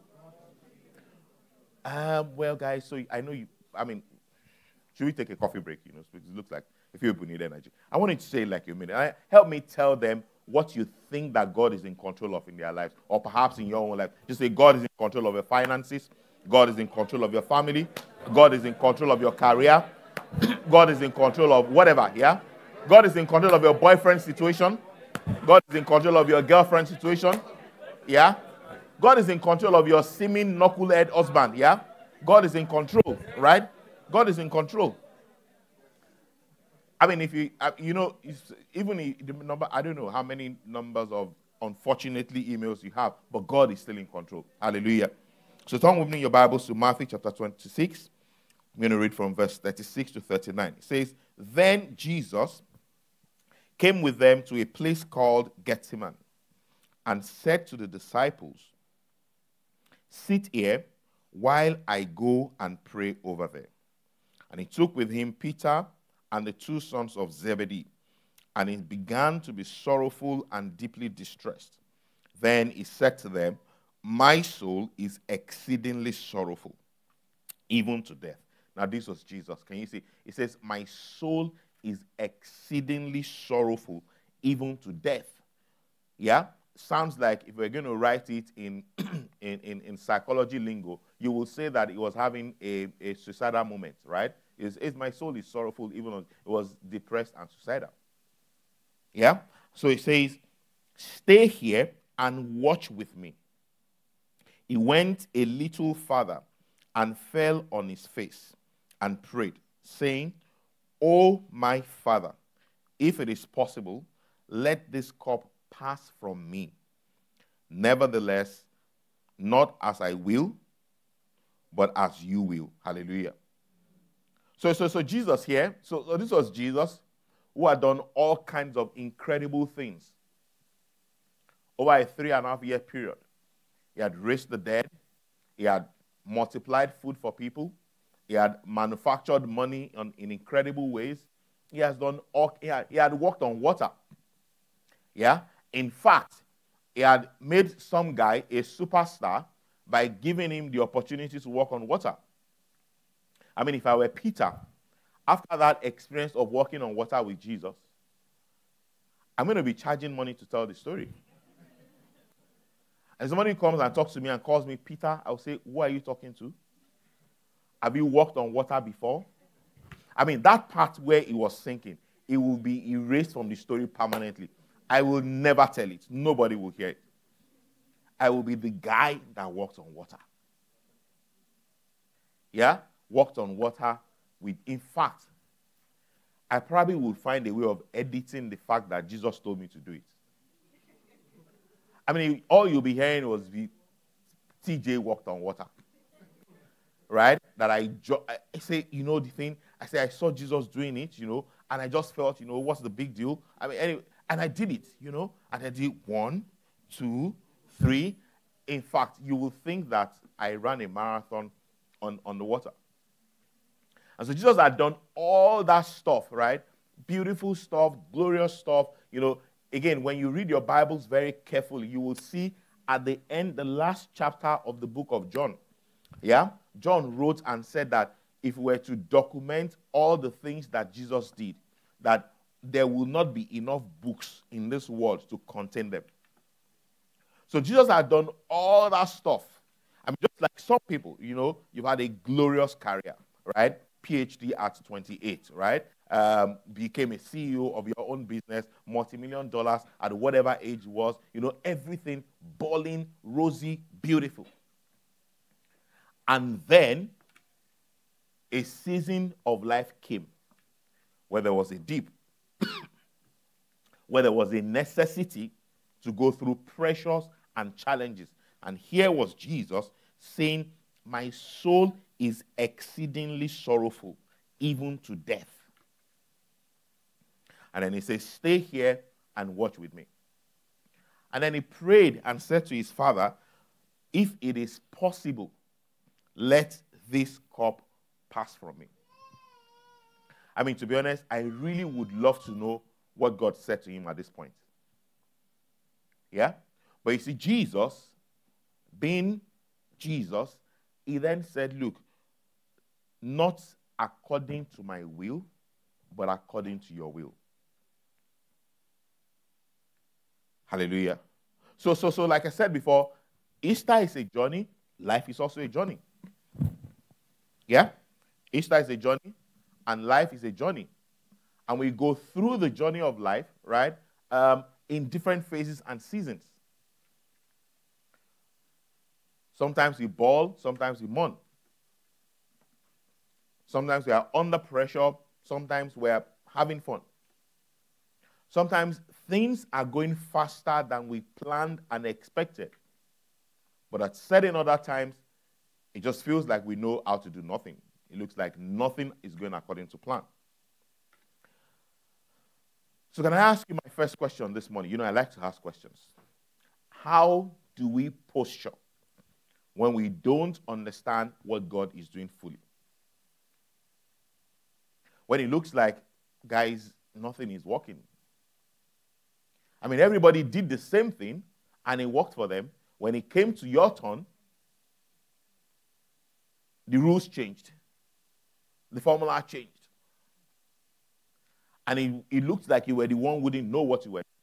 Well, guys, so I know should we take a coffee break? Because it looks like a few people need energy. I want you to say like you mean it. Help me tell them what you think that God is in control of in their lives, or perhaps in your own life. Just say, God is in control of your finances. God is in control of your family. God is in control of your career. God is in control of whatever, yeah? God is in control of your boyfriend situation. God is in control of your girlfriend situation, yeah? God is in control of your seeming knucklehead husband, yeah? God is in control, right? God is in control. I mean, if you, even the number, I don't know how many numbers of, unfortunately, emails you have, but God is still in control. Hallelujah. So turn with me in your Bibles to Matthew chapter 26. I'm going to read from verse 36 to 39. It says, Then Jesus came with them to a place called Gethsemane and said to the disciples, Sit here while I go and pray over there. And he took with him Peter and the two sons of Zebedee, and he began to be sorrowful and deeply distressed. Then he said to them, My soul is exceedingly sorrowful, even to death. Now this was Jesus. Can you see? It says, My soul is exceedingly sorrowful, even to death. Yeah? Sounds like if we're going to write it in psychology lingo, you will say that he was having a suicidal moment, right? My soul is sorrowful, even though it was depressed and suicidal. Yeah? So it says, Stay here and watch with me. He went a little farther and fell on his face and prayed, saying, Oh, my Father, if it is possible, let this cup pass from me. Nevertheless, not as I will, but as you will. Hallelujah. So Jesus here, so this was Jesus who had done all kinds of incredible things over a 3.5-year period. He had raised the dead. He had multiplied food for people. He had manufactured money in incredible ways. He had walked on water. Yeah. In fact, he had made some guy a superstar by giving him the opportunity to walk on water. I mean, if I were Peter, after that experience of walking on water with Jesus, I'm going to be charging money to tell the story. And somebody comes and talks to me and calls me Peter, I'll say, who are you talking to? Have you walked on water before? I mean, that part where it was sinking, it will be erased from the story permanently. I will never tell it. Nobody will hear it. I will be the guy that walked on water. Yeah? Walked on water with, in fact, I probably would find a way of editing the fact that Jesus told me to do it. I mean, all you'll be hearing was TJ walked on water. Right? That I say, you know, the thing, I say, I saw Jesus doing it, you know, and I just felt, you know, what's the big deal? I mean, anyway, and I did it, you know, and I did 1, 2, 3. In fact, you will think that I ran a marathon on the water. And so Jesus had done all that stuff, right? Beautiful stuff, glorious stuff. You know, again, when you read your Bibles very carefully, you will see at the end, the last chapter of the book of John. Yeah? John wrote and said that if we were to document all the things that Jesus did, that there will not be enough books in this world to contain them. So Jesus had done all that stuff. I mean, just like some people, you know, you've had a glorious career, right? PhD at 28, right? Became a CEO of your own business, multi-million dollars at whatever age it was, you know, everything balling, rosy, beautiful. And then a season of life came where there was a dip, where there was a necessity to go through pressures and challenges. And here was Jesus saying, my soul is exceedingly sorrowful, even to death. And then he says, stay here and watch with me. And then he prayed and said to his father, if it is possible, let this cup pass from me. I mean, to be honest, I really would love to know what God said to him at this point. Yeah? But you see, Jesus, being Jesus, he then said, look, not according to my will, but according to your will. Hallelujah. So like I said before, Easter is a journey. Life is also a journey. Yeah? Easter is a journey, and life is a journey. And we go through the journey of life, right, in different phases and seasons. Sometimes we bawl, sometimes we mourn. Sometimes we are under pressure, sometimes we are having fun. Sometimes things are going faster than we planned and expected. But at certain other times, it just feels like we know how to do nothing. It looks like nothing is going according to plan. So can I ask you my first question this morning? You know, I like to ask questions. How do we posture when we don't understand what God is doing fully? When it looks like, guys, nothing is working. I mean, everybody did the same thing, and it worked for them. When it came to your turn, the rules changed. The formula changed. And it looked like you were the one who didn't know what you were doing.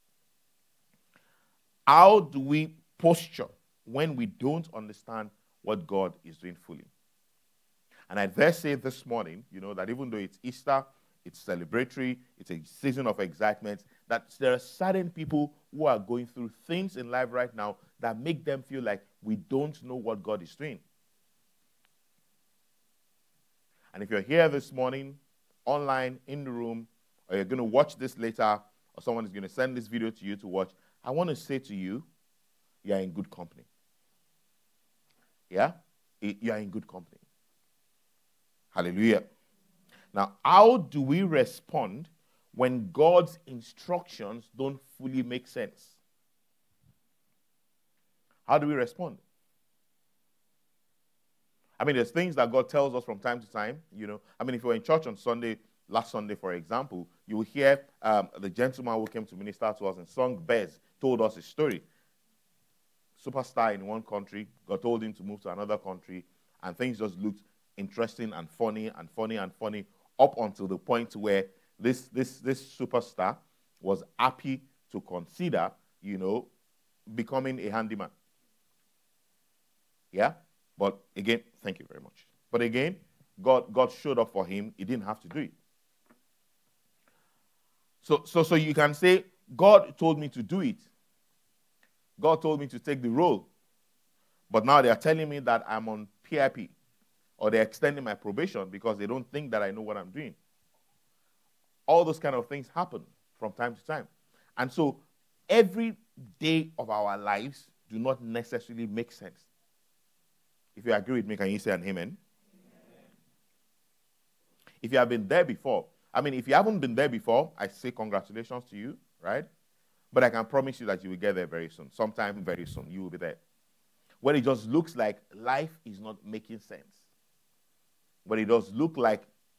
How do we posture when we don't understand what God is doing fully? And I dare say this morning, you know, that even though it's Easter, it's celebratory, it's a season of excitement, that there are certain people who are going through things in life right now that make them feel like we don't know what God is doing. And if you're here this morning, online, in the room, or you're going to watch this later, or someone is going to send this video to you to watch, I want to say to you, you're in good company. Yeah? You're in good company. Hallelujah. Now, how do we respond when God's instructions don't fully make sense? How do we respond? I mean, there's things that God tells us from time to time, you know. I mean, if you were in church on Sunday, last Sunday, for example, you will hear the gentleman who came to minister to us and sung Bez told us a story. superstar in one country. God told him to move to another country, and things just looked interesting and funny and funny and funny up until the point where this superstar was happy to consider, becoming a handyman. Yeah? But again, thank you very much. But again, God showed up for him. He didn't have to do it. So you can say, God told me to do it. God told me to take the role. But now they are telling me that I'm on PIP, or they're extending my probation because they don't think that I know what I'm doing. All those kind of things happen from time to time. And so every day of our lives do not necessarily make sense. If you agree with me, can you say an amen? Amen. If you have been there before, if you haven't been there before, I say congratulations to you, right? But I can promise you that you will get there very soon. Sometime very soon, you will be there. When it just looks like life is not making sense. When it does look like,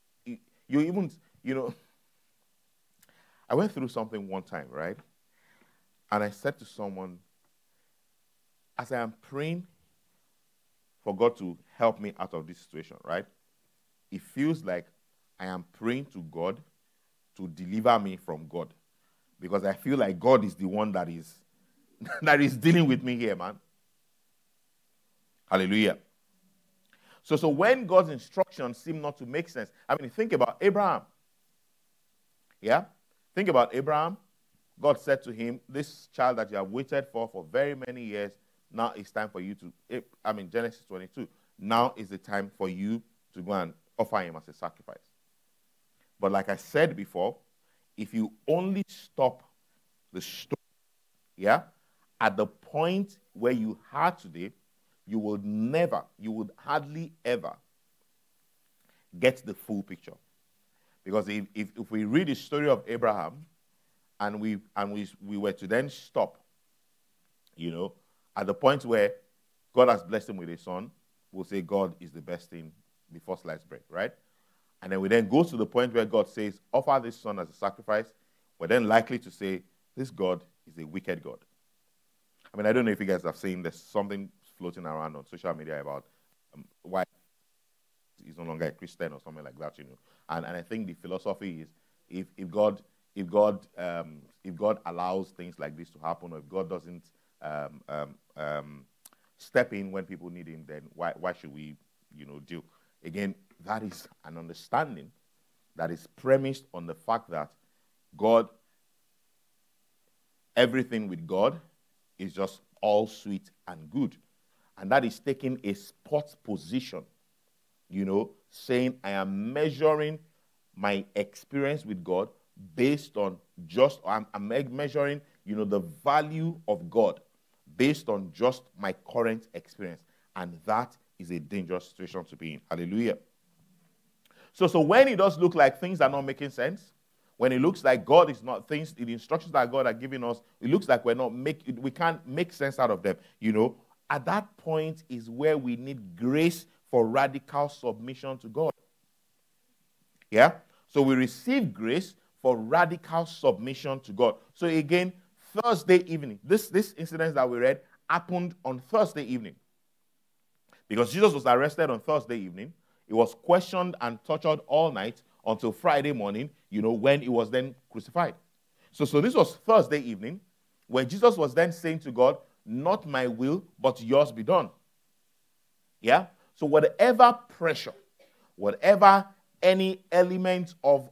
I went through something one time, right? And I said to someone, as I am praying for God to help me out of this situation, right? It feels like I am praying to God to deliver me from God. Because I feel like God is the one that is dealing with me here, man. Hallelujah. So when God's instructions seem not to make sense, think about Abraham. Yeah? Think about Abraham. God said to him, this child that you have waited for very many years, now it's time for you to, Genesis 22, now is the time for you to go and offer him as a sacrifice. But like I said before, if you only stop the story, yeah, at the point where you are today, you would hardly ever get the full picture. Because if we read the story of Abraham and we were to then stop, at the point where God has blessed him with a son, we'll say God is the best thing before sliced bread, right? And then we then go to the point where God says, offer this son as a sacrifice. We're then likely to say, this God is a wicked God. I don't know if you guys have seen, there's something floating around on social media about why he's no longer a Christian or something like that, And I think the philosophy is, if God allows things like this to happen, or if God doesn't step in when people need him, then why should we, deal? Again, that is an understanding that is premised on the fact that everything with God is just all sweet and good. And that is taking a spot position, saying I am measuring my experience with God based on I'm measuring, the value of God based on just my current experience. And that is a dangerous situation to be in. Hallelujah. So when it does look like things are not making sense, when it looks like God is not the instructions that God has given us, it looks like we can't make sense out of them, at that point is where we need grace for radical submission to God. Yeah? So we receive grace for radical submission to God. So again, Thursday evening, this incident that we read happened on Thursday evening. Because Jesus was arrested on Thursday evening. He was questioned and tortured all night until Friday morning, when he was then crucified. So this was Thursday evening, when Jesus was then saying to God, not my will, but yours be done. Yeah? So whatever pressure, whatever any element of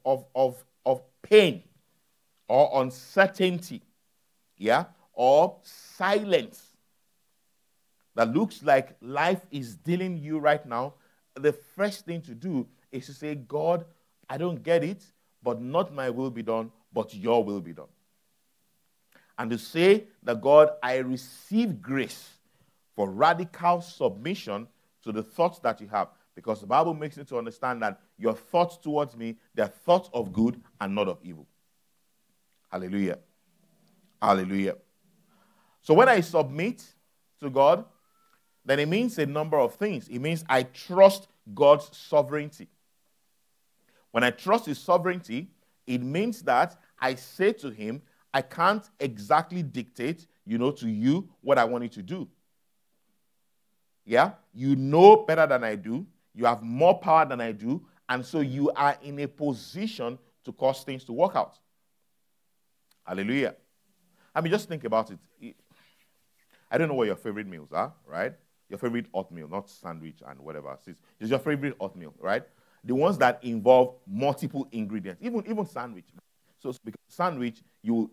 pain or uncertainty, yeah, or silence that looks like life is dealing you right now, the first thing to do is to say, God, I don't get it, but not my will be done, but your will be done. And to say that, God, I receive grace for radical submission to the thoughts that you have. Because the Bible makes me to understand that your thoughts towards me, they're thoughts of good and not of evil. Hallelujah. Hallelujah. So when I submit to God, then it means a number of things. It means I trust God's sovereignty. When I trust his sovereignty, it means that I say to him, I can't exactly dictate, to you what I want you to do. Yeah? You know better than I do. You have more power than I do. And so you are in a position to cause things to work out. Hallelujah. I mean, just think about it. I don't know what your favorite meals are, right? Your favorite oatmeal, not sandwich and whatever. It's your favorite oatmeal, right? The ones that involve multiple ingredients, even sandwich. So because sandwich, you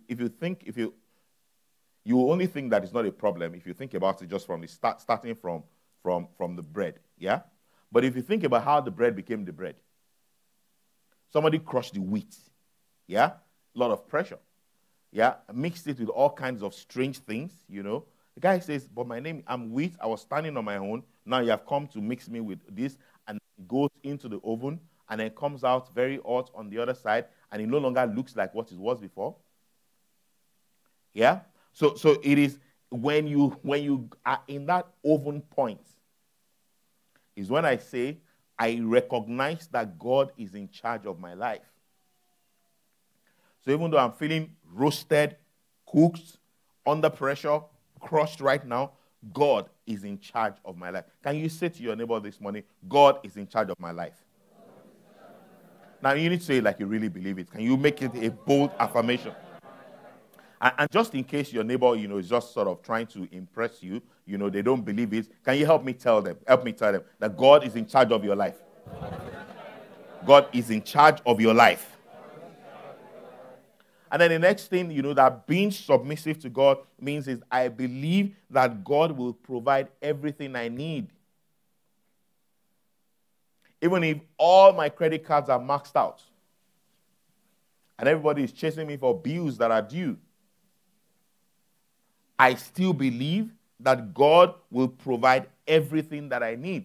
only think that it's not a problem if you think about it just from the starting from the bread, yeah? But if you think about how the bread became the bread, somebody crushed the wheat, yeah? A lot of pressure, yeah? Mixed it with all kinds of strange things, The guy says, but I'm wheat, I was standing on my own, now you have come to mix me with this, and it goes into the oven, and then comes out very hot on the other side, and it no longer looks like what it was before. Yeah? So it is when you are in that oven point, is when I say, I recognize that God is in charge of my life. So even though I'm feeling roasted, cooked, under pressure, crushed right now, God is in charge of my life. Can you say to your neighbor this morning, God is in charge of my life? Now you need to say it like you really believe it. Can you make it a bold affirmation? And just in case your neighbor, is just sort of trying to impress you, they don't believe it, can you help me tell them that God is in charge of your life? God is in charge of your life. And then the next thing, that being submissive to God means is I believe that God will provide everything I need. Even if all my credit cards are maxed out and everybody is chasing me for bills that are due, I still believe that God will provide everything that I need.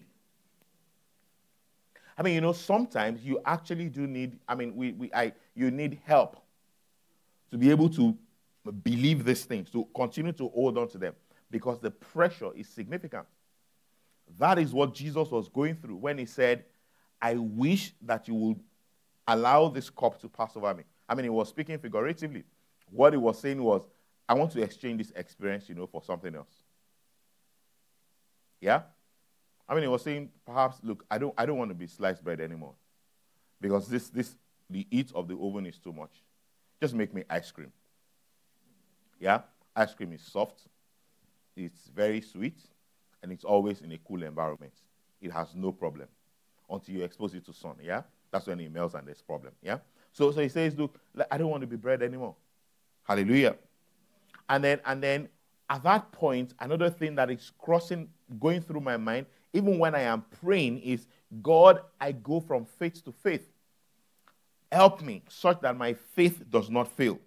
I mean, sometimes you actually do need, you need help to be able to believe these things, to continue to hold on to them, because the pressure is significant. That is what Jesus was going through when he said, I wish that you would allow this cup to pass over me. I mean, he was speaking figuratively. What he was saying was, I want to exchange this experience, for something else. Yeah? I mean, he was saying, perhaps, look, I don't want to be sliced bread anymore, because the heat of the oven is too much. Just make me ice cream. Yeah? Ice cream is soft, it's very sweet, and it's always in a cool environment. It has no problem until you expose it to sun, yeah? That's when it melts and there's problem, yeah? So he says, look, I don't want to be bread anymore. Hallelujah. And then at that point, another thing that is going through my mind, even when I am praying, is, God, I go from faith to faith. Help me such that my faith does not fail.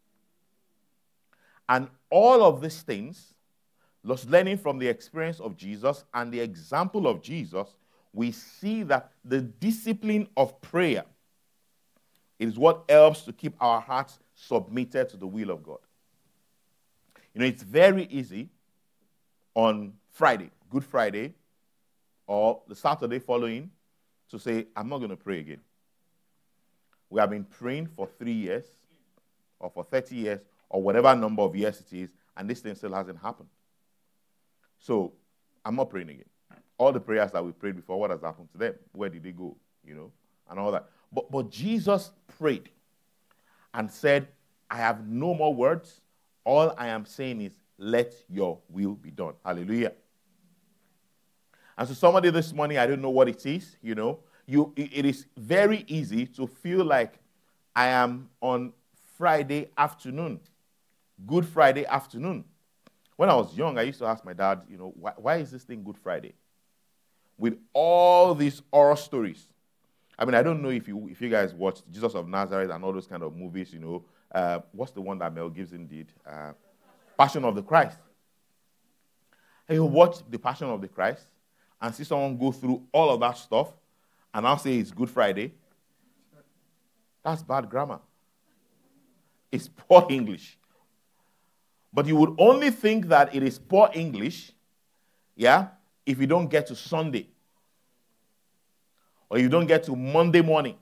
And all of these things, just learning from the experience of Jesus and the example of Jesus, we see that the discipline of prayer is what helps to keep our hearts submitted to the will of God. It's very easy on Friday, Good Friday, or the Saturday following, to say, I'm not going to pray again. We have been praying for 3 years, or for 30 years, or whatever number of years it is, and this thing still hasn't happened. So, I'm not praying again. All the prayers that we prayed before, what has happened to them? Where did they go? And all that. But Jesus prayed and said, I have no more words. All I am saying is, let your will be done. Hallelujah. And so somebody this morning, I don't know what it is, it is very easy to feel like I am on Friday afternoon, Good Friday afternoon. When I was young, I used to ask my dad, why is this thing Good Friday? With all these horror stories. I mean, I don't know if you guys watched Jesus of Nazareth and all those kind of movies, what's the one that Mel Gibson did? Passion of the Christ. And you watch the Passion of the Christ and see someone go through all of that stuff and I'll say it's Good Friday. That's bad grammar. It's poor English. But you would only think that it is poor English, yeah, if you don't get to Sunday. Or you don't get to Monday morning.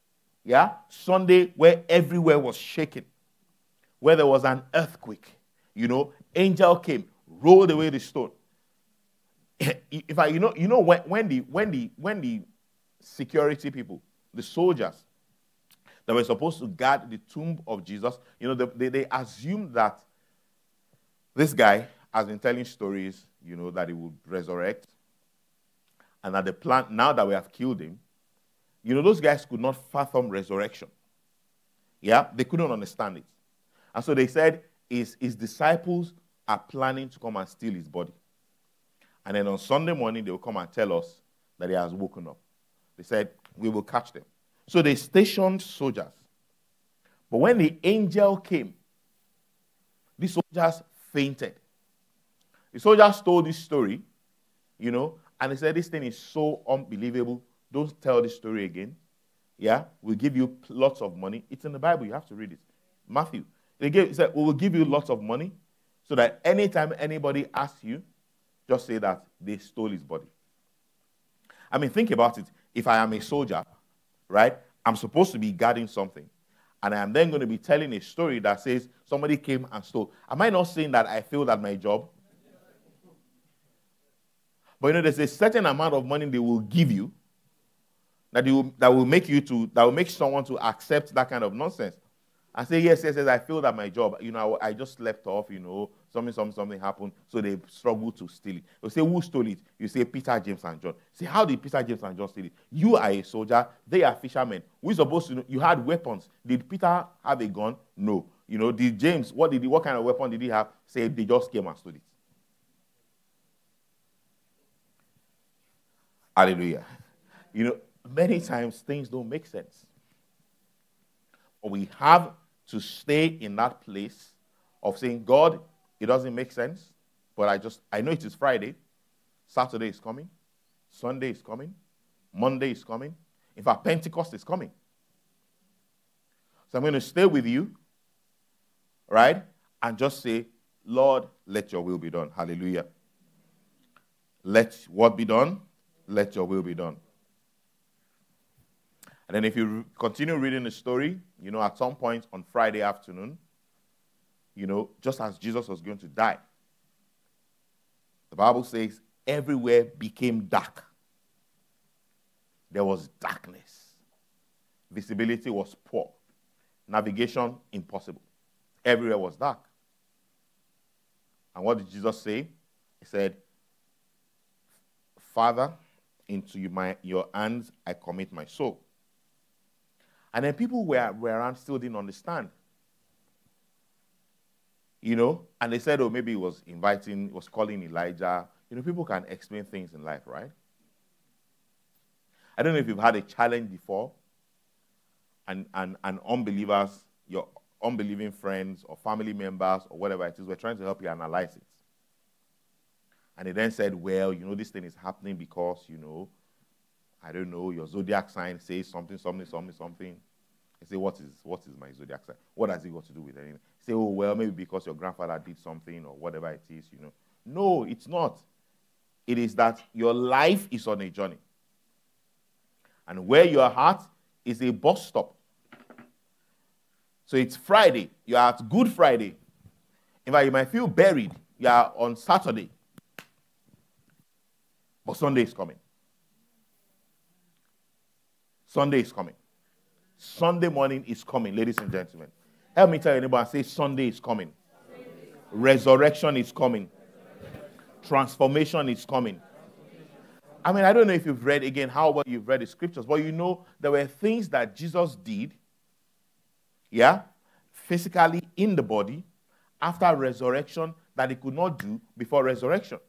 Yeah? Sunday, where everywhere was shaking. Where there was an earthquake. angel came, rolled away the stone. In fact, when the security people, the soldiers that were supposed to guard the tomb of Jesus, they assumed that this guy has been telling stories, that he would resurrect, and that the plan, now that we have killed him, those guys could not fathom resurrection. Yeah, they couldn't understand it. And so they said his disciples are planning to come and steal his body. And then on Sunday morning, they will come and tell us that he has woken up. They said, we will catch them. So they stationed soldiers. But when the angel came, the soldiers fainted. The soldiers told this story, and they said, this thing is so unbelievable. Don't tell this story again. Yeah, we'll give you lots of money. It's in the Bible. You have to read it. Matthew. He said, we will give you lots of money so that anytime anybody asks you, just say that they stole his body. I mean, think about it. If I am a soldier, right, I'm supposed to be guarding something. And I am then going to be telling a story that says somebody came and stole. Am I not saying that I failed at my job? But there's a certain amount of money they will give you that will make someone to accept that kind of nonsense. And say, yes, I failed at my job. I just slept off, something happened, so they struggled to steal it. They'll say, who stole it? You say, Peter, James, and John. Say, how did Peter, James, and John steal it? You are a soldier. They are fishermen. We're supposed to know. You had weapons. Did Peter have a gun? No. Did James, what kind of weapon did he have? Say, they just came and stole it. Hallelujah. Many times things don't make sense. But we have to stay in that place of saying, God, it doesn't make sense, but I know it is Friday. Saturday is coming. Sunday is coming. Monday is coming. In fact, Pentecost is coming. So I'm going to stay with you, right? And just say, Lord, let your will be done. Hallelujah. Let what be done? Let your will be done. And then if you continue reading the story, at some point on Friday afternoon, just as Jesus was going to die, the Bible says everywhere became dark. There was darkness. Visibility was poor. Navigation impossible. Everywhere was dark. And what did Jesus say? He said, Father, into your hands I commit my soul. And then people were around still didn't understand. And they said, maybe he was calling Elijah. People can explain things in life, right? I don't know if you've had a challenge before, and unbelievers, your unbelieving friends or family members or whatever it is, were trying to help you analyze it. And they then said, well, this thing is happening because, I don't know, your zodiac sign says something. I say, what is my zodiac sign? What has it got to do with anything? Say, oh, well, maybe because your grandfather did something or whatever it is, No, it's not. It is that your life is on a journey. And where your heart is a bus stop. So it's Friday. You are at Good Friday. In fact, you might feel buried. You are on Saturday. But Sunday is coming. Sunday is coming. Sunday morning is coming, ladies and gentlemen. Help me tell your neighbor and say, Sunday is coming. Resurrection is coming. Transformation is coming. I mean, I don't know if you've read, again, how well you've read the scriptures, but there were things that Jesus did, physically in the body, after resurrection, that he could not do before resurrection.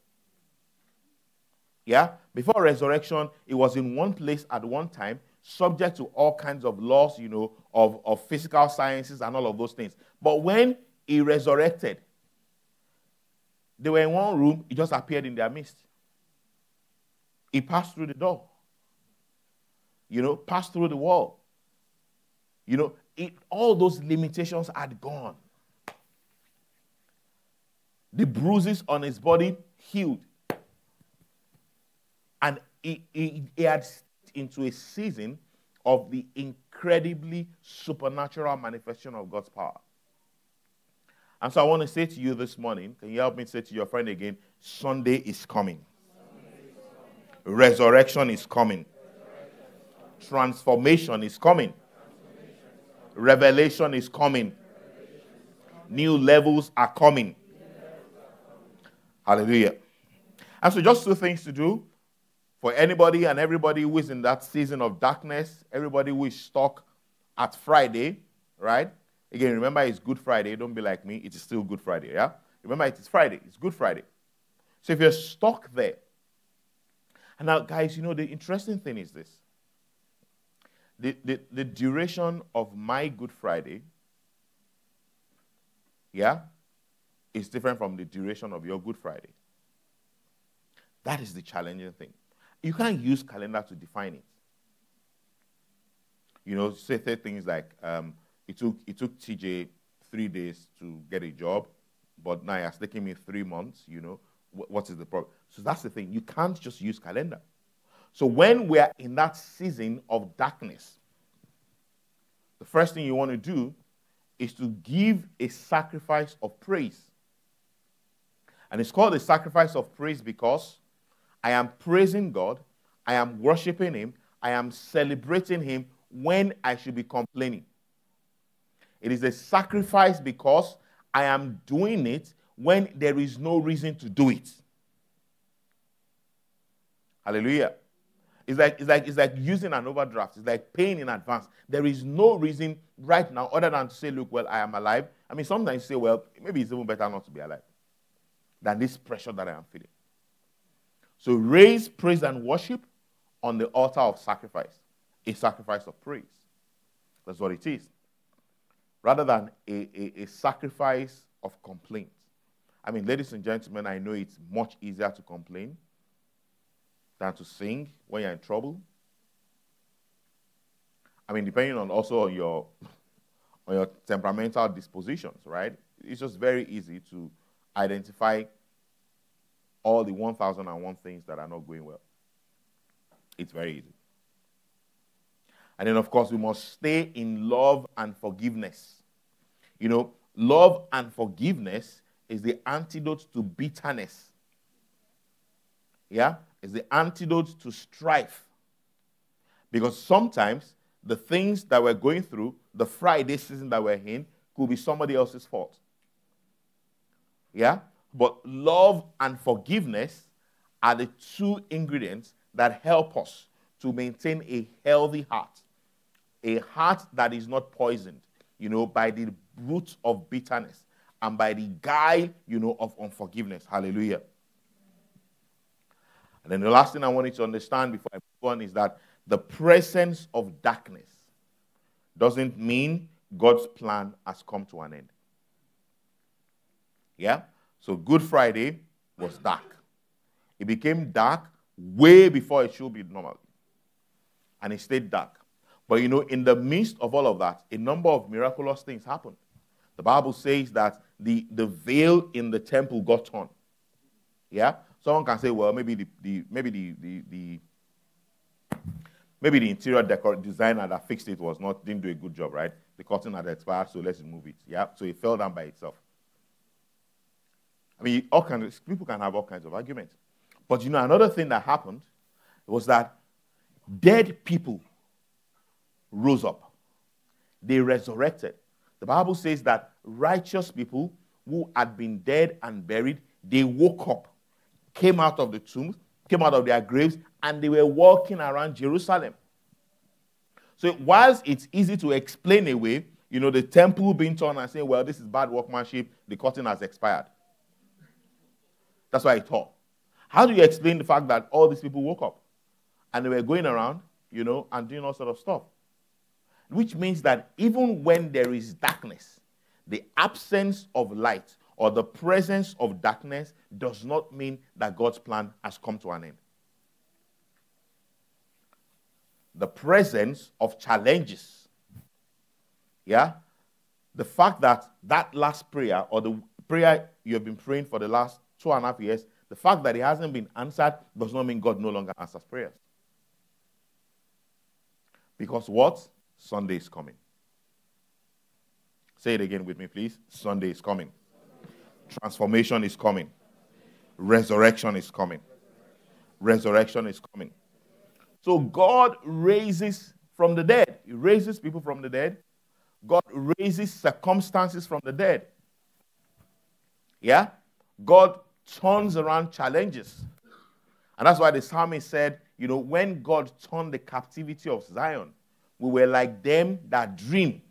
Before resurrection, he was in one place at one time, subject to all kinds of laws, of physical sciences and all of those things. But when he resurrected, they were in one room, he just appeared in their midst. He passed through the door. Passed through the wall. All those limitations had gone. The bruises on his body healed. And he had stepped into a season of the incredibly supernatural manifestation of God's power. And so I want to say to you this morning, can you help me say to your friend again, Sunday is coming. Resurrection is coming. Transformation is coming. Revelation is coming. New levels are coming. Hallelujah. And so just two things to do for anybody and everybody who is in that season of darkness, everybody who is stuck at Friday, right? Again, remember it's Good Friday. Don't be like me. It is still Good Friday, yeah? Remember it is Friday. It's Good Friday. So if you're stuck there, and now, guys, you know, the interesting thing is this. The duration of my Good Friday, yeah, is different from the duration of your Good Friday. That is the challenging thing. You can't use calendar to define it. You know, say things like, it took TJ 3 days to get a job, but now it's taking me 3 months, you know. What is the problem? So that's the thing. You can't just use calendar. So when we are in that season of darkness, the first thing you want to do is to give a sacrifice of praise. And it's called a sacrifice of praise because I am praising God, I am worshiping Him, I am celebrating Him when I should be complaining. It is a sacrifice because I am doing it when there is no reason to do it. Hallelujah. It's like using an overdraft. It's like paying in advance. There is no reason right now other than to say, look, well, I am alive. I mean, sometimes you say, well, maybe it's even better not to be alive than this pressure that I am feeling. So raise praise and worship on the altar of sacrifice. A sacrifice of praise. That's what it is. Rather than a sacrifice of complaint. I mean, ladies and gentlemen, I know it's much easier to complain than to sing when you're in trouble. I mean, depending on also on your temperamental dispositions, right? It's just very easy to identify all the 1,001 things that are not going well. It's very easy. And then, of course, we must stay in love and forgiveness. You know, love and forgiveness is the antidote to bitterness. Yeah? It's the antidote to strife. Because sometimes the things that we're going through, the Friday season that we're in, could be somebody else's fault. Yeah? But love and forgiveness are the two ingredients that help us to maintain a healthy heart. A heart that is not poisoned, you know, by the root of bitterness and by the guile, you know, of unforgiveness. Hallelujah. And then the last thing I want you to understand before I move on is that the presence of darkness doesn't mean God's plan has come to an end. Yeah? So Good Friday was dark. It became dark way before it should be normal. And it stayed dark. But you know, in the midst of all of that, a number of miraculous things happened. The Bible says that the veil in the temple got torn. Yeah? Someone can say, well, maybe the interior designer that fixed it didn't do a good job, right? The curtain had expired, so let's remove it. Yeah? So it fell down by itself. I mean, people can have all kinds of arguments. But you know, another thing that happened was that dead people rose up. They resurrected. The Bible says that righteous people who had been dead and buried, they woke up, came out of the tombs, came out of their graves, and they were walking around Jerusalem. So whilst it's easy to explain away, you know, the temple being torn and saying, well, this is bad workmanship, the curtain has expired. That's why it tore. How do you explain the fact that all these people woke up and they were going around, you know, and doing all sort of stuff? Which means that even when there is darkness, the absence of light or the presence of darkness does not mean that God's plan has come to an end. The presence of challenges, yeah, the fact that that last prayer or the prayer you have been praying for the last 2.5 years, the fact that it hasn't been answered does not mean God no longer answers prayers. Because what? Sunday is coming. Say it again with me, please. Sunday is coming. Transformation is coming. Resurrection is coming. Resurrection is coming. So God raises from the dead. He raises people from the dead. God raises circumstances from the dead. Yeah? God turns around challenges. And that's why the psalmist said, when God turned the captivity of Zion, we were like them that dream.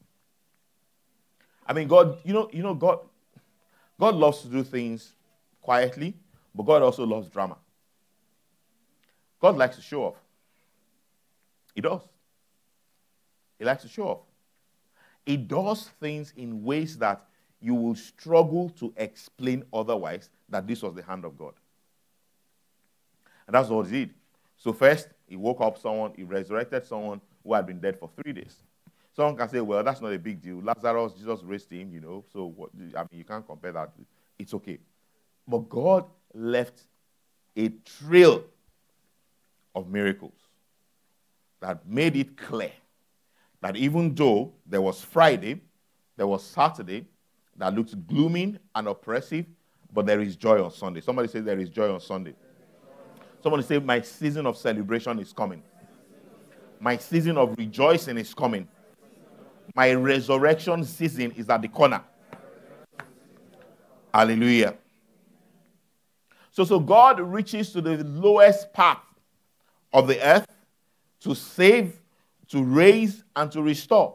I mean, God loves to do things quietly, but God also loves drama. God likes to show off. He does. He likes to show off. He does things in ways that you will struggle to explain otherwise that this was the hand of God. And that's what he did. So first, he woke up someone, he resurrected someone who had been dead for 3 days. Someone can say, well, that's not a big deal. Lazarus, Jesus raised him, so what, you can't compare that. It's okay. But God left a trail of miracles that made it clear that even though there was Friday, there was Saturday that looked gloomy and oppressive, but there is joy on Sunday. Somebody say there is joy on Sunday. Somebody say my season of celebration is coming. My season of rejoicing is coming. My resurrection season is at the corner. Hallelujah. So God reaches to the lowest part of the earth to save, to raise, and to restore.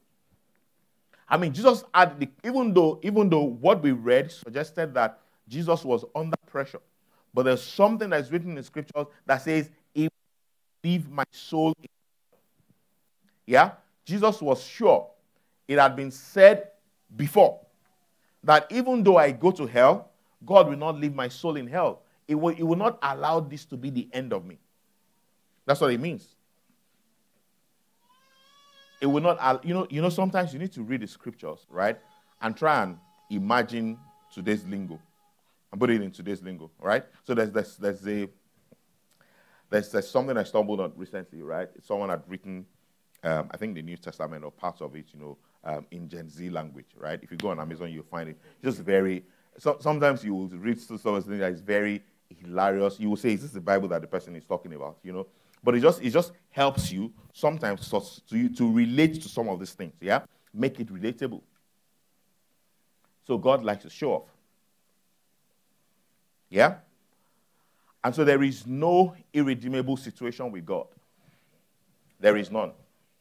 I mean, Jesus had even though what we read suggested that Jesus was under pressure, but there's something that's written in the scriptures that says, "He will leave my soul." Yeah, Jesus was sure. It had been said before that even though I go to hell, God will not leave my soul in hell. He will not allow this to be the end of me. That's what it means. It will not, sometimes you need to read the scriptures, right? And try and imagine today's lingo. And put it in today's lingo, right? So there's something I stumbled on recently, right? Someone had written, I think the New Testament or parts of it, in Gen Z language, right? If you go on Amazon, you'll find it. Just very, sometimes you will read something that is very hilarious. You will say, is this the Bible that the person is talking about, But it just helps you sometimes to relate to some of these things, yeah? Make it relatable. So God likes to show off. Yeah? And so there is no irredeemable situation with God. There is none.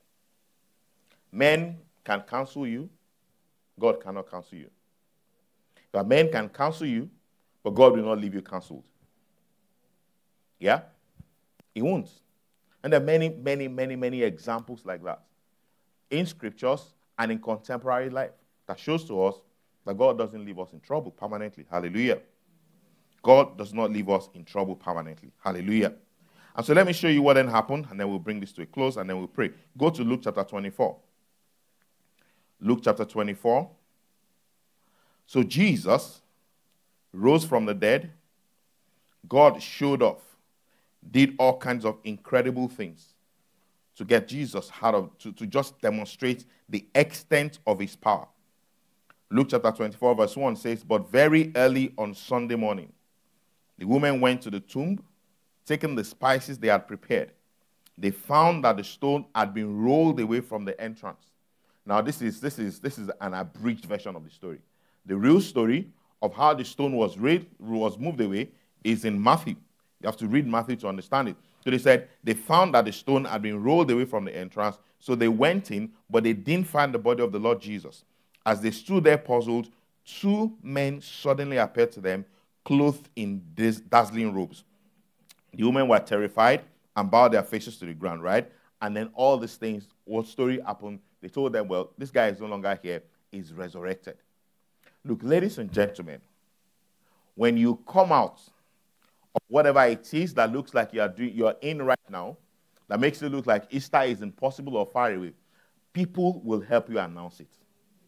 Men can counsel you. God cannot counsel you. But men can counsel you, but God will not leave you counseled. Yeah? He won't. And there are many, many, many, many examples like that in scriptures and in contemporary life that shows to us that God doesn't leave us in trouble permanently. Hallelujah. God does not leave us in trouble permanently. Hallelujah. And so let me show you what then happened, and then we'll bring this to a close, and then we'll pray. Go to Luke chapter 24. Luke chapter 24. So Jesus rose from the dead. God showed off, did all kinds of incredible things to get Jesus out of, to just demonstrate the extent of his power. Luke chapter 24 verse 1 says, but very early on Sunday morning, the women went to the tomb, taking the spices they had prepared. They found that the stone had been rolled away from the entrance. Now this is an abridged version of the story. The real story of how the stone was moved away is in Matthew. You have to read Matthew to understand it. So they said they found that the stone had been rolled away from the entrance. So they went in, but they didn't find the body of the Lord Jesus. As they stood there puzzled, two men suddenly appeared to them, clothed in these dazzling robes. The women were terrified and bowed their faces to the ground, right? And then all these things, what story happened? They told them, well, this guy is no longer here. He's resurrected. Look, ladies and gentlemen, when you come out of whatever it is that looks like you're in right now, that makes it look like Easter is impossible or far away, people will help you announce it.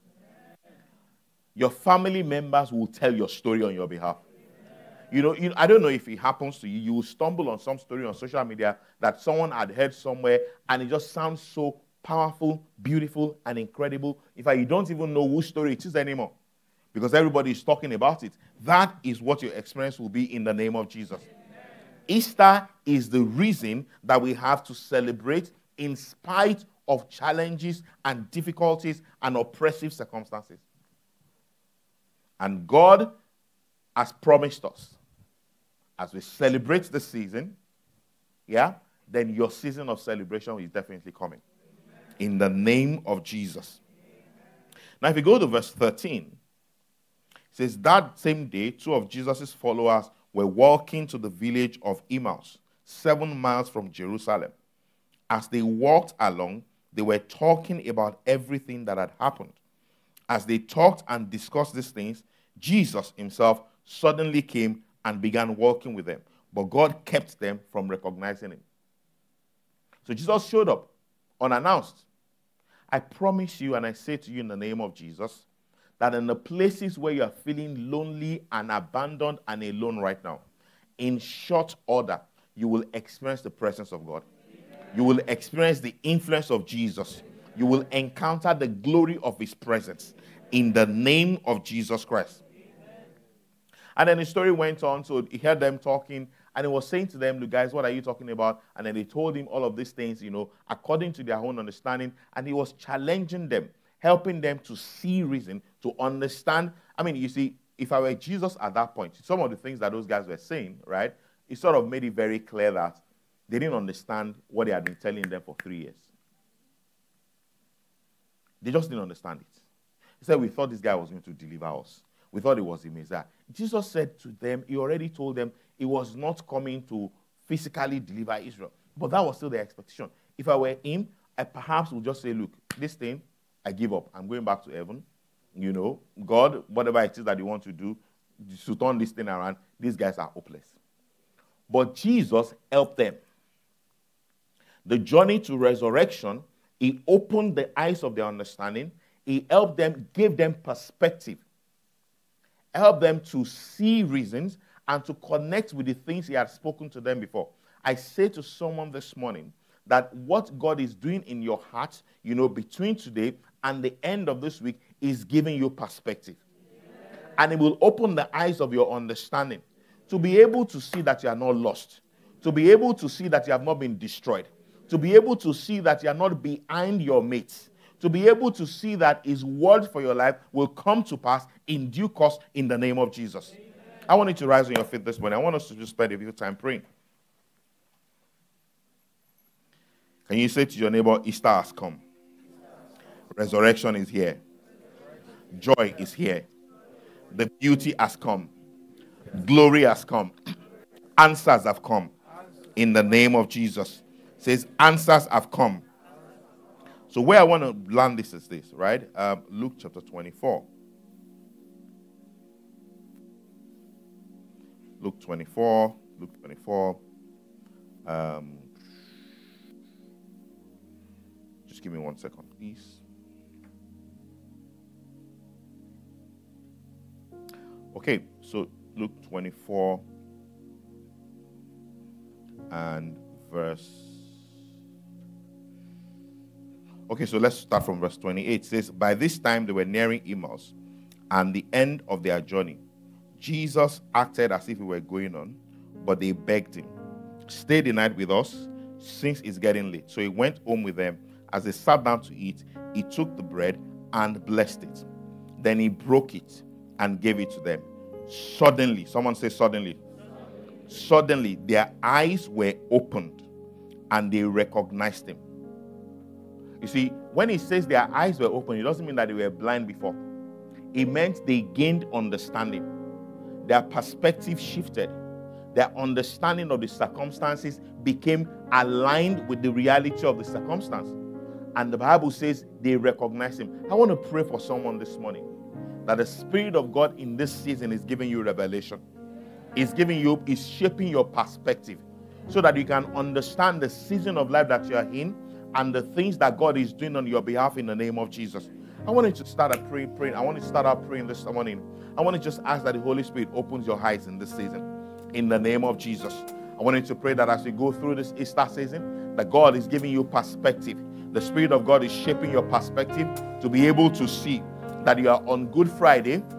Your family members will tell your story on your behalf. I don't know if it happens to you. You will stumble on some story on social media that someone had heard somewhere, and it just sounds so powerful, beautiful, and incredible. In fact, you don't even know whose story it is anymore. because everybody is talking about it. That is what your experience will be in the name of Jesus. Easter is the reason that we have to celebrate in spite of challenges and difficulties and oppressive circumstances. And God has promised us, as we celebrate the season, then your season of celebration is definitely coming. In the name of Jesus. Now, if you go to verse 13, it says, that same day, 2 of Jesus' followers were walking to the village of Emmaus, 7 miles from Jerusalem. As they walked along, they were talking about everything that had happened. As they talked and discussed these things, Jesus himself suddenly came and began walking with them. But God kept them from recognizing him. So Jesus showed up unannounced. I promise you, and I say to you in the name of Jesus, that in the places where you are feeling lonely and abandoned and alone right now, in short order, you will experience the presence of God. You will experience the influence of Jesus. You will encounter the glory of his presence in the name of Jesus Christ. And then the story went on, so he heard them talking, and he was saying to them, look, guys, what are you talking about? And then they told him all of these things, according to their own understanding, and he was challenging them, helping them to see reason, to understand. I mean, you see, if I were Jesus at that point, some of the things that those guys were saying, right, it sort of made it very clear that they didn't understand what he had been telling them for 3 years. They just didn't understand it. He said, we thought this guy was going to deliver us. We thought it was the Messiah. Jesus said to them, he already told them he was not coming to physically deliver Israel. But that was still the expectation. If I were him, I perhaps would just say, look, this thing, I give up. I'm going back to heaven. God, whatever it is that you want to do, to turn this thing around, these guys are hopeless. But Jesus helped them. The journey to resurrection, he opened the eyes of their understanding. He helped them, gave them perspective. Helped them to see reasons and to connect with the things he had spoken to them before. I say to someone this morning that what God is doing in your heart, between today and the end of this week is giving you perspective. And it will open the eyes of your understanding to be able to see that you are not lost, to be able to see that you have not been destroyed, to be able to see that you are not behind your mates, to be able to see that his word for your life will come to pass in due course in the name of Jesus. Amen. I want you to rise on your feet this morning. I want us to just spend a bit of time praying. Can you say to your neighbor, Easter has come. Resurrection is here. Joy is here. The beauty has come. Glory has come. Answers have come. In the name of Jesus. It says, answers have come. So where I want to land this is this, right? Luke chapter 24. Luke 24. Just give me 1 second, please. Okay, so Luke 24 and verse... Okay, so let's start from verse 28. It says, by this time they were nearing Emmaus and the end of their journey. Jesus acted as if he were going on, but they begged him, stay the night with us since it's getting late. So he went home with them. As they sat down to eat, he took the bread and blessed it. Then he broke it and gave it to them. Suddenly, someone say suddenly. Suddenly, their eyes were opened and they recognized him. You see, when he says their eyes were open, it doesn't mean that they were blind before. It meant they gained understanding. Their perspective shifted. Their understanding of the circumstances became aligned with the reality of the circumstance. And the Bible says they recognized him. I want to pray for someone this morning that the Spirit of God in this season is giving you revelation. It's shaping your perspective so that you can understand the season of life that you are in and the things that God is doing on your behalf in the name of Jesus. I want you to start praying. I want you to start out praying this morning. I want to just ask that the Holy Spirit opens your eyes in this season in the name of Jesus. I want you to pray that as we go through this Easter season, that God is giving you perspective. The Spirit of God is shaping your perspective to be able to see that you are on Good Friday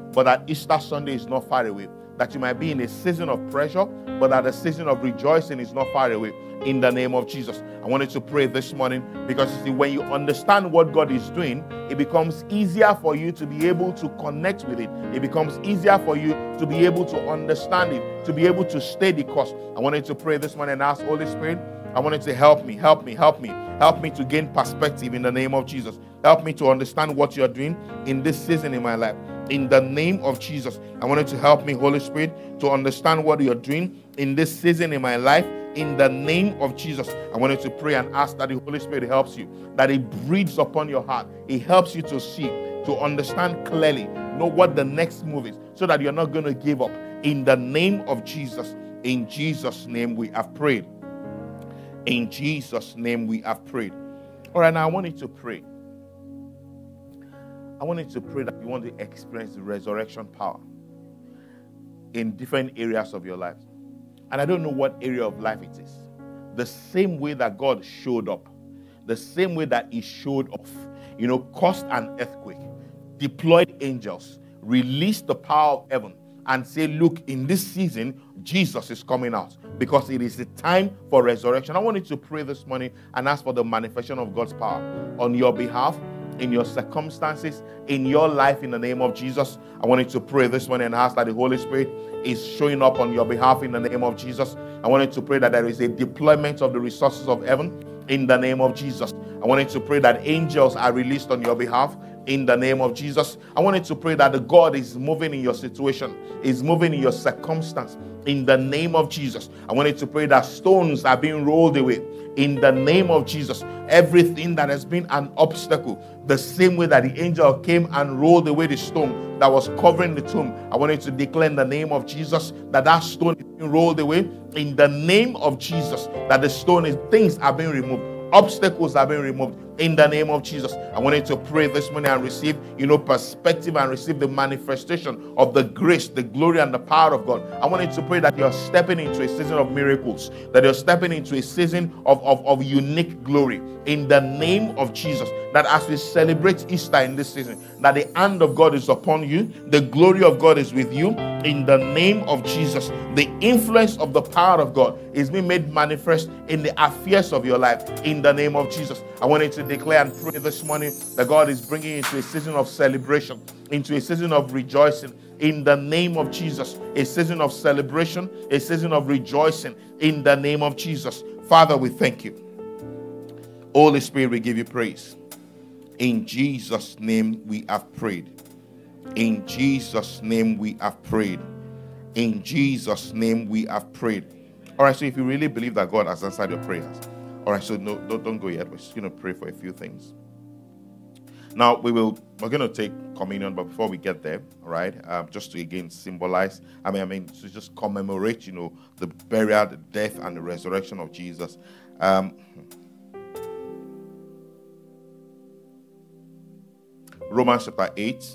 but that Easter Sunday is not far away. That you might be in a season of pressure, but that the season of rejoicing is not far away. In the name of Jesus, I wanted to pray this morning because you see, when you understand what God is doing, it becomes easier for you to be able to connect with it. It becomes easier for you to be able to understand it, to be able to stay the course. I wanted to pray this morning and ask Holy Spirit, I wanted to help me to gain perspective in the name of Jesus. Help me to understand what you're doing in this season in my life. In the name of Jesus, I wanted to help me, Holy Spirit, to understand what you're doing in this season in my life. In the name of Jesus, I wanted to pray and ask that the Holy Spirit helps you, that it breathes upon your heart. It helps you to see, to understand clearly, know what the next move is, so that you're not going to give up. In the name of Jesus, in Jesus' name we have prayed. In Jesus' name we have prayed. All right, now I want you to pray. I want you to pray that you want to experience the resurrection power in different areas of your life. And I don't know what area of life it is. The same way that God showed up, the same way that he showed off, caused an earthquake, deployed angels, released the power of heaven, and say, look, in this season, Jesus is coming out because it is the time for resurrection. I want you to pray this morning and ask for the manifestation of God's power on your behalf, in your circumstances, in your life, in the name of Jesus. I want you to pray this morning and ask that the Holy Spirit is showing up on your behalf in the name of Jesus. I want you to pray that there is a deployment of the resources of heaven in the name of Jesus. I want you to pray that angels are released on your behalf in the name of Jesus. I want you to pray that the God is moving in your situation, is moving in your circumstance in the name of Jesus. I want you to pray that stones are being rolled away in the name of Jesus. Everything that has been an obstacle, the same way that the angel came and rolled away the stone that was covering the tomb, I want you to declare in the name of Jesus that that stone is being rolled away in the name of Jesus, that the stone is, things are being removed, obstacles are being removed in the name of Jesus. I want you to pray this morning and receive, perspective and receive the manifestation of the grace, the glory, and the power of God. I want you to pray that you're stepping into a season of miracles, that you're stepping into a season of unique glory in the name of Jesus. That as we celebrate Easter in this season, that the hand of God is upon you, the glory of God is with you in the name of Jesus. The influence of the power of God is being made manifest in the affairs of your life in the name of Jesus. I want you to declare and pray this morning that God is bringing you into a season of celebration, into a season of rejoicing in the name of Jesus, a season of celebration, a season of rejoicing in the name of Jesus. Father, we thank you. Holy Spirit, we give you praise. In Jesus' name we have prayed. In Jesus' name we have prayed. In Jesus' name we have prayed. All right, so if you really believe that God has answered your prayers, all right, so no, don't go yet. We're just going to pray for a few things. Now, we're going to take communion, but before we get there, all right, just to again symbolize, to just commemorate, the burial, the death, and the resurrection of Jesus. Romans chapter 8,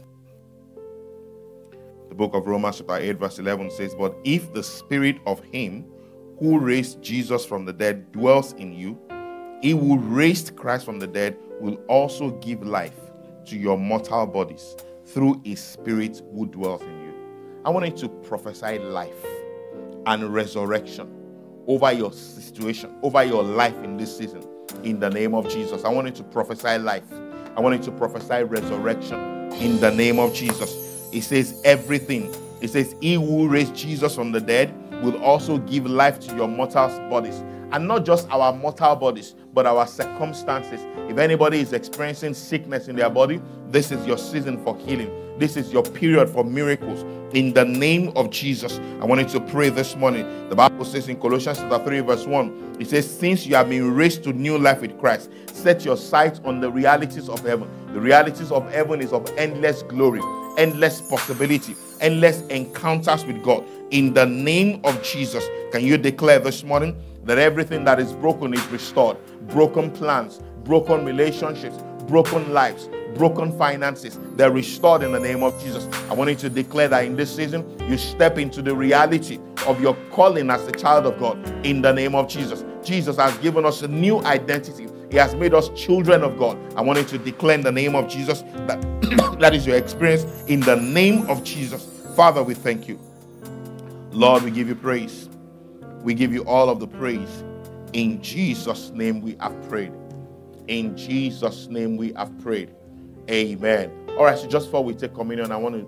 the book of Romans chapter 8, verse 11 says, but if the spirit of him who raised Jesus from the dead dwells in you, he who raised Christ from the dead will also give life to your mortal bodies through his spirit who dwells in you. I want you to prophesy life and resurrection over your situation, over your life in this season, in the name of Jesus. I want you to prophesy life. I want you to prophesy resurrection in the name of Jesus. It says everything. It says he who raised Jesus from the dead will also give life to your mortal bodies. And not just our mortal bodies, but our circumstances. If anybody is experiencing sickness in their body, this is your season for healing. This is your period for miracles. In the name of Jesus, I want you to pray this morning. The Bible says in Colossians chapter 3 verse 1, it says, since you have been raised to new life with Christ, set your sights on the realities of heaven. The realities of heaven is of endless glory, endless possibility, endless encounters with God. In the name of Jesus, can you declare this morning that everything that is broken is restored? Broken plans, broken relationships, broken lives, broken finances, they're restored in the name of Jesus. I want you to declare that in this season, you step into the reality of your calling as a child of God in the name of Jesus. Jesus has given us a new identity. He has made us children of God. I want you to declare in the name of Jesus that that is your experience in the name of Jesus. Father, we thank you. Lord, we give you praise. We give you all of the praise. In Jesus' name we have prayed. In Jesus' name we have prayed. Amen. All right, so just before we take communion, I want to,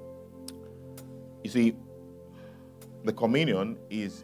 you see, the communion is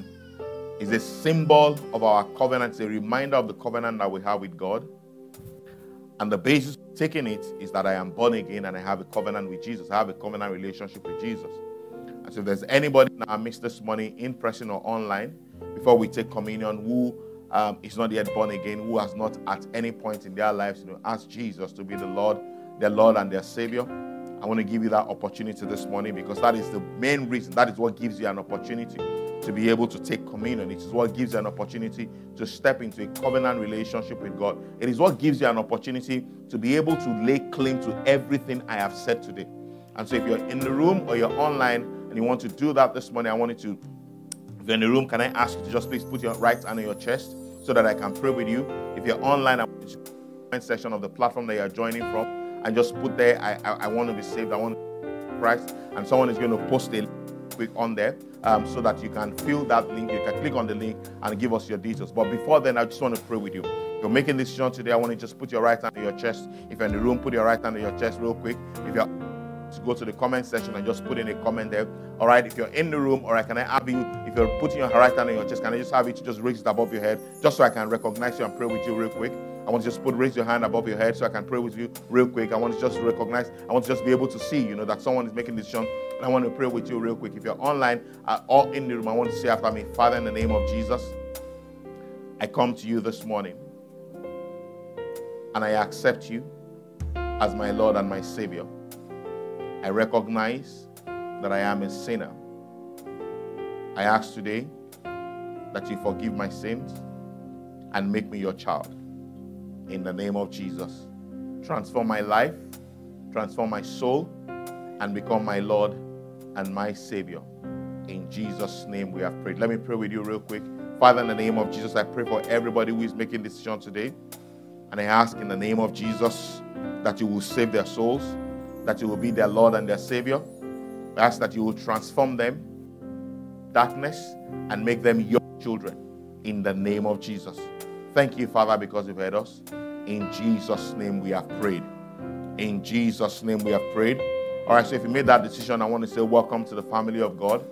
a symbol of our covenant. It's a reminder of the covenant that we have with God. And the basis of taking it is that I am born again and I have a covenant with Jesus. I have a covenant relationship with Jesus. And so if there's anybody in our midst this morning, in person or online, before we take communion, who is not yet born again, who has not at any point in their lives, asked Jesus to be their Lord and their Savior, I want to give you that opportunity this morning, because that is the main reason. That is what gives you an opportunity to be able to take communion. It is what gives you an opportunity to step into a covenant relationship with God. It is what gives you an opportunity to be able to lay claim to everything I have said today. And so if you're in the room or you're online and you want to do that this morning, I want you to, if you're in the room, can I ask you to just please put your right hand on your chest so that I can pray with you? If you're online, I want you to put the comment section of the platform that you're joining from and just put there, I want to be saved, I want to be Christ, and someone is going to post a link on there so that you can fill that link. You can click on the link and give us your details. But before then, I just want to pray with you. If you're making this decision today, I want you to just put your right hand on your chest. If you're in the room, put your right hand on your chest real quick. If you're to go to the comment section and just put in a comment there. All right, if you're in the room, all right, can I have you, if you're putting your right hand on your chest, can I just have you to just raise it above your head, just so I can recognize you and pray with you real quick? I want to just raise your hand above your head so I can pray with you real quick. I want to just recognize, I want to just be able to see, that someone is making this decision, and I want to pray with you real quick. If you're online or in the room, I want to say after me, Father, in the name of Jesus, I come to you this morning, and I accept you as my Lord and my Savior. I recognize that I am a sinner. I ask today that you forgive my sins and make me your child. In the name of Jesus, transform my life, transform my soul, and become my Lord and my Savior. In Jesus' name we have prayed. Let me pray with you real quick. Father, in the name of Jesus, I pray for everybody who is making this decision today. And I ask in the name of Jesus that you will save their souls, that you will be their Lord and their Savior. I ask that you will transform them, darkness, and make them your children. In the name of Jesus. Thank you, Father, because you've heard us. In Jesus' name we have prayed. In Jesus' name we have prayed. All right, so if you made that decision, I want to say welcome to the family of God.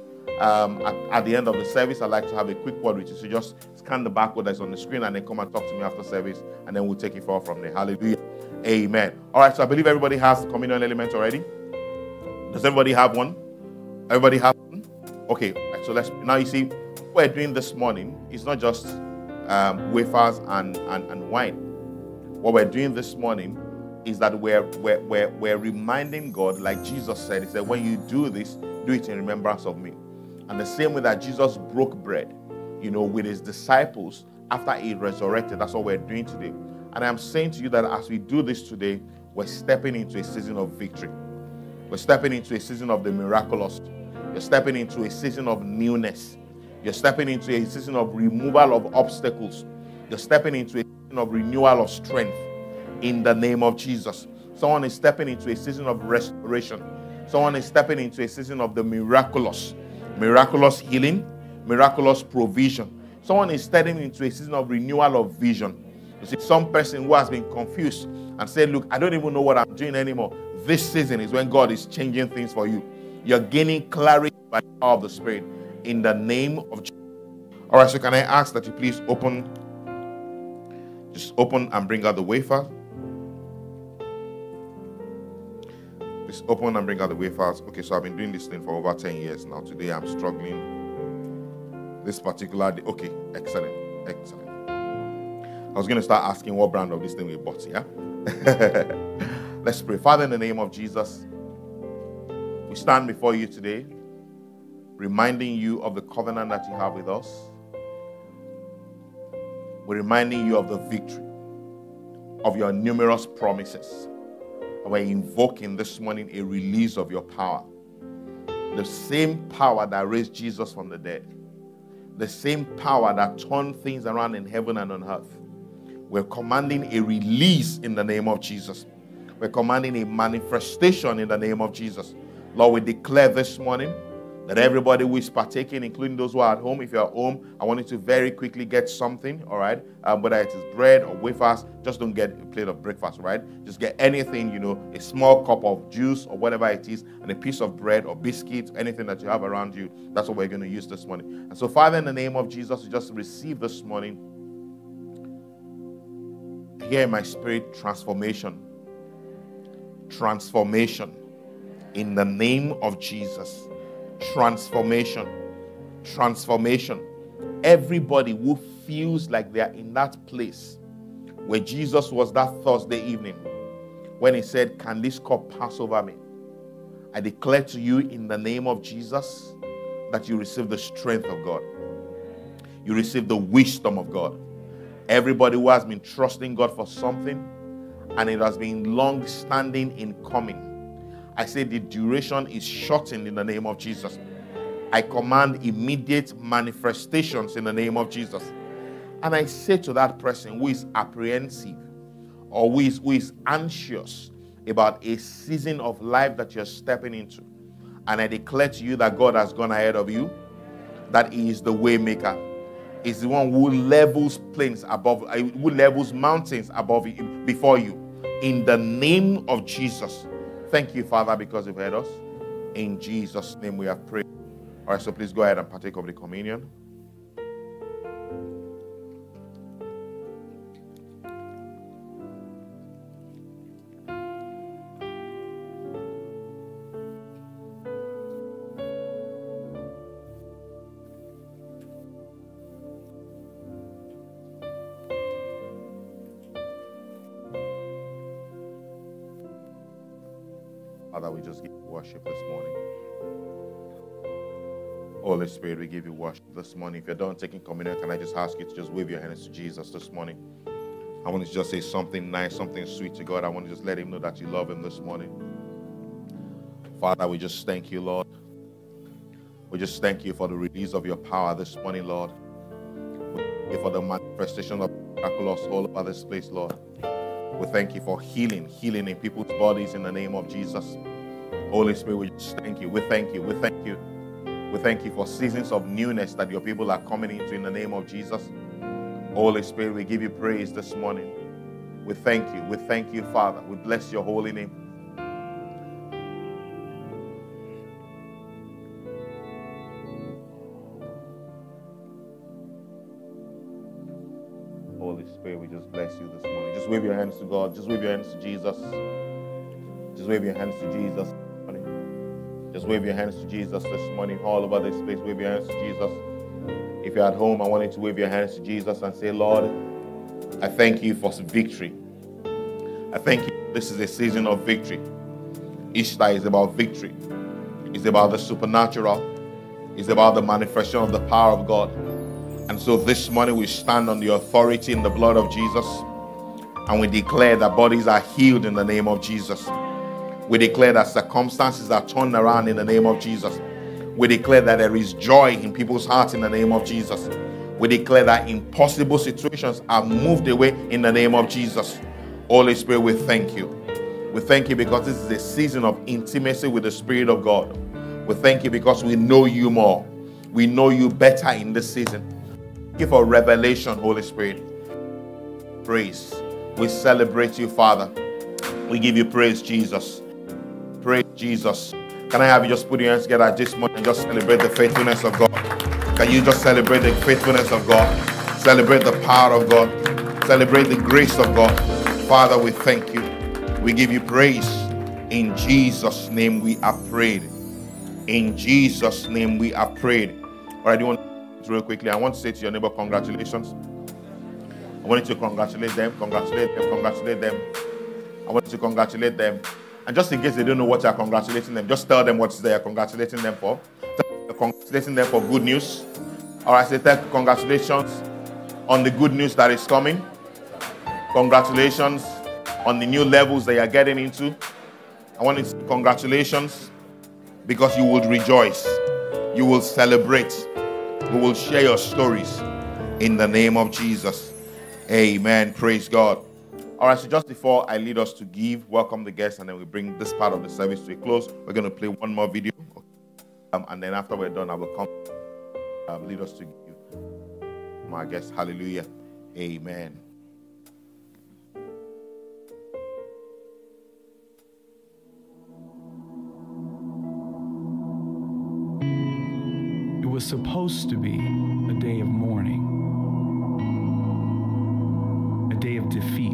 At the end of the service, I'd like to have a quick word with you. So just scan the barcode that's on the screen and then come and talk to me after service, and then we'll take it forward from there. Hallelujah. Amen. All right, so I believe everybody has the communion element already. Does everybody have one? Everybody have one? Okay, right, so now you see, what we're doing this morning is not just wafers and wine. What we're doing this morning is that we're reminding God, like Jesus said, he said, when you do this, do it in remembrance of me. And the same way that Jesus broke bread, with his disciples after he resurrected, that's what we're doing today. And I'm saying to you that as we do this today, we're stepping into a season of victory. We're stepping into a season of the miraculous. You're stepping into a season of newness. You're stepping into a season of removal of obstacles. You're stepping into a season of renewal of strength in the name of Jesus. Someone is stepping into a season of restoration. Someone is stepping into a season of the miraculous. Miraculous healing, miraculous provision. Someone is stepping into a season of renewal of vision. You see, some person who has been confused and said, look, I don't even know what I'm doing anymore. This season is when God is changing things for you. You're gaining clarity by the power of the Spirit in the name of Jesus. All right, so can I ask that you please just open and bring out the wafer. Please open and bring out the wafers. Okay, so I've been doing this thing for over 10 years now. Today I'm struggling. This particular day. Okay, excellent. I was going to start asking what brand of this thing we bought, yeah? Let's pray. Father, in the name of Jesus, we stand before you today, reminding you of the covenant that you have with us. We're reminding you of the victory, of your numerous promises. And we're invoking this morning a release of your power. The same power that raised Jesus from the dead. The same power that turned things around in heaven and on earth. We're commanding a release in the name of Jesus. We're commanding a manifestation in the name of Jesus. Lord, we declare this morning that everybody who is partaking, including those who are at home, if you're at home, I want you to very quickly get something, all right? Whether it is bread or wafers, just don't get a plate of breakfast, right? Just get anything, a small cup of juice or whatever it is, and a piece of bread or biscuit, anything that you have around you. That's what we're going to use this morning. And so, Father, in the name of Jesus, we just receive this morning, hear in my spirit, transformation. Transformation. In the name of Jesus. Transformation. Transformation. Everybody who feels like they are in that place where Jesus was that Thursday evening when he said, can this cup pass over me? I declare to you in the name of Jesus that you receive the strength of God. You receive the wisdom of God. Everybody who has been trusting God for something and it has been long standing in coming, I say the duration is shortened in the name of Jesus. I command immediate manifestations in the name of Jesus. And I say to that person who is apprehensive or who is anxious about a season of life that you're stepping into, and I declare to you that God has gone ahead of you, that he is the way maker. He's the one who levels plains above, who levels mountains above you, before you. In the name of Jesus. Thank you, Father, because you've heard us. In Jesus' name we have prayed. All right, so please go ahead and partake of the communion. Father, we just give you worship this morning. Holy Spirit, we give you worship this morning. If you're done taking communion, can I just ask you to just wave your hands to Jesus this morning? I want to just say something nice, something sweet to God. I want to just let him know that you love him this morning. Father, we just thank you, Lord. We just thank you for the release of your power this morning, Lord. We thank you for the manifestation of miraculous all over this place, Lord. We thank you for healing in people's bodies in the name of Jesus. Holy Spirit, we just thank you. We thank you. We thank you. We thank you for seasons of newness that your people are coming into in the name of Jesus. Holy Spirit, we give you praise this morning. We thank you. We thank you, Father. We bless your holy name. Holy Spirit, we just bless you this morning. Just wave your hands to God. Just wave your hands to Jesus. Just wave your hands to Jesus. Just wave your hands to Jesus this morning. All over this place, wave your hands to Jesus. If you're at home, I want you to wave your hands to Jesus and say, Lord, I thank you for victory. I thank you. This is a season of victory. Easter is about victory. It's about the supernatural. It's about the manifestation of the power of God. And so this morning we stand on the authority in the blood of Jesus, and we declare that bodies are healed in the name of Jesus. We declare that circumstances are turned around in the name of Jesus. We declare that there is joy in people's hearts in the name of Jesus. We declare that impossible situations are moved away in the name of Jesus. Holy Spirit, we thank you. We thank you because this is a season of intimacy with the Spirit of God. We thank you because we know you more. We know you better in this season. Thank you for revelation, Holy Spirit. Praise. We celebrate you, Father. We give you praise, Jesus. Praise Jesus. Can I have you just put your hands together this morning and just celebrate the faithfulness of God? Can you just celebrate the faithfulness of God? Celebrate the power of God. Celebrate the grace of God. Father, we thank you. We give you praise. In Jesus' name we are prayed. In Jesus' name we are prayed. All right, you want to real quickly, I want to say to your neighbor, congratulations. I want you to congratulate them, congratulate them, congratulate them. I want you to congratulate them. And just in case they don't know what you're congratulating them, just tell them what they're congratulating them for. Congratulating them for good news. All right, say congratulations on the good news that is coming. Congratulations on the new levels that you're getting into. I want to say congratulations because you will rejoice. You will celebrate. We will share your stories in the name of Jesus. Amen. Praise God. All right, so just before I lead us to give, welcome the guests, and then we bring this part of the service to a close. We're going to play one more video. And then after we're done, I will come lead us to give my guests. Hallelujah. Amen. It was supposed to be a day of mourning, a day of defeat.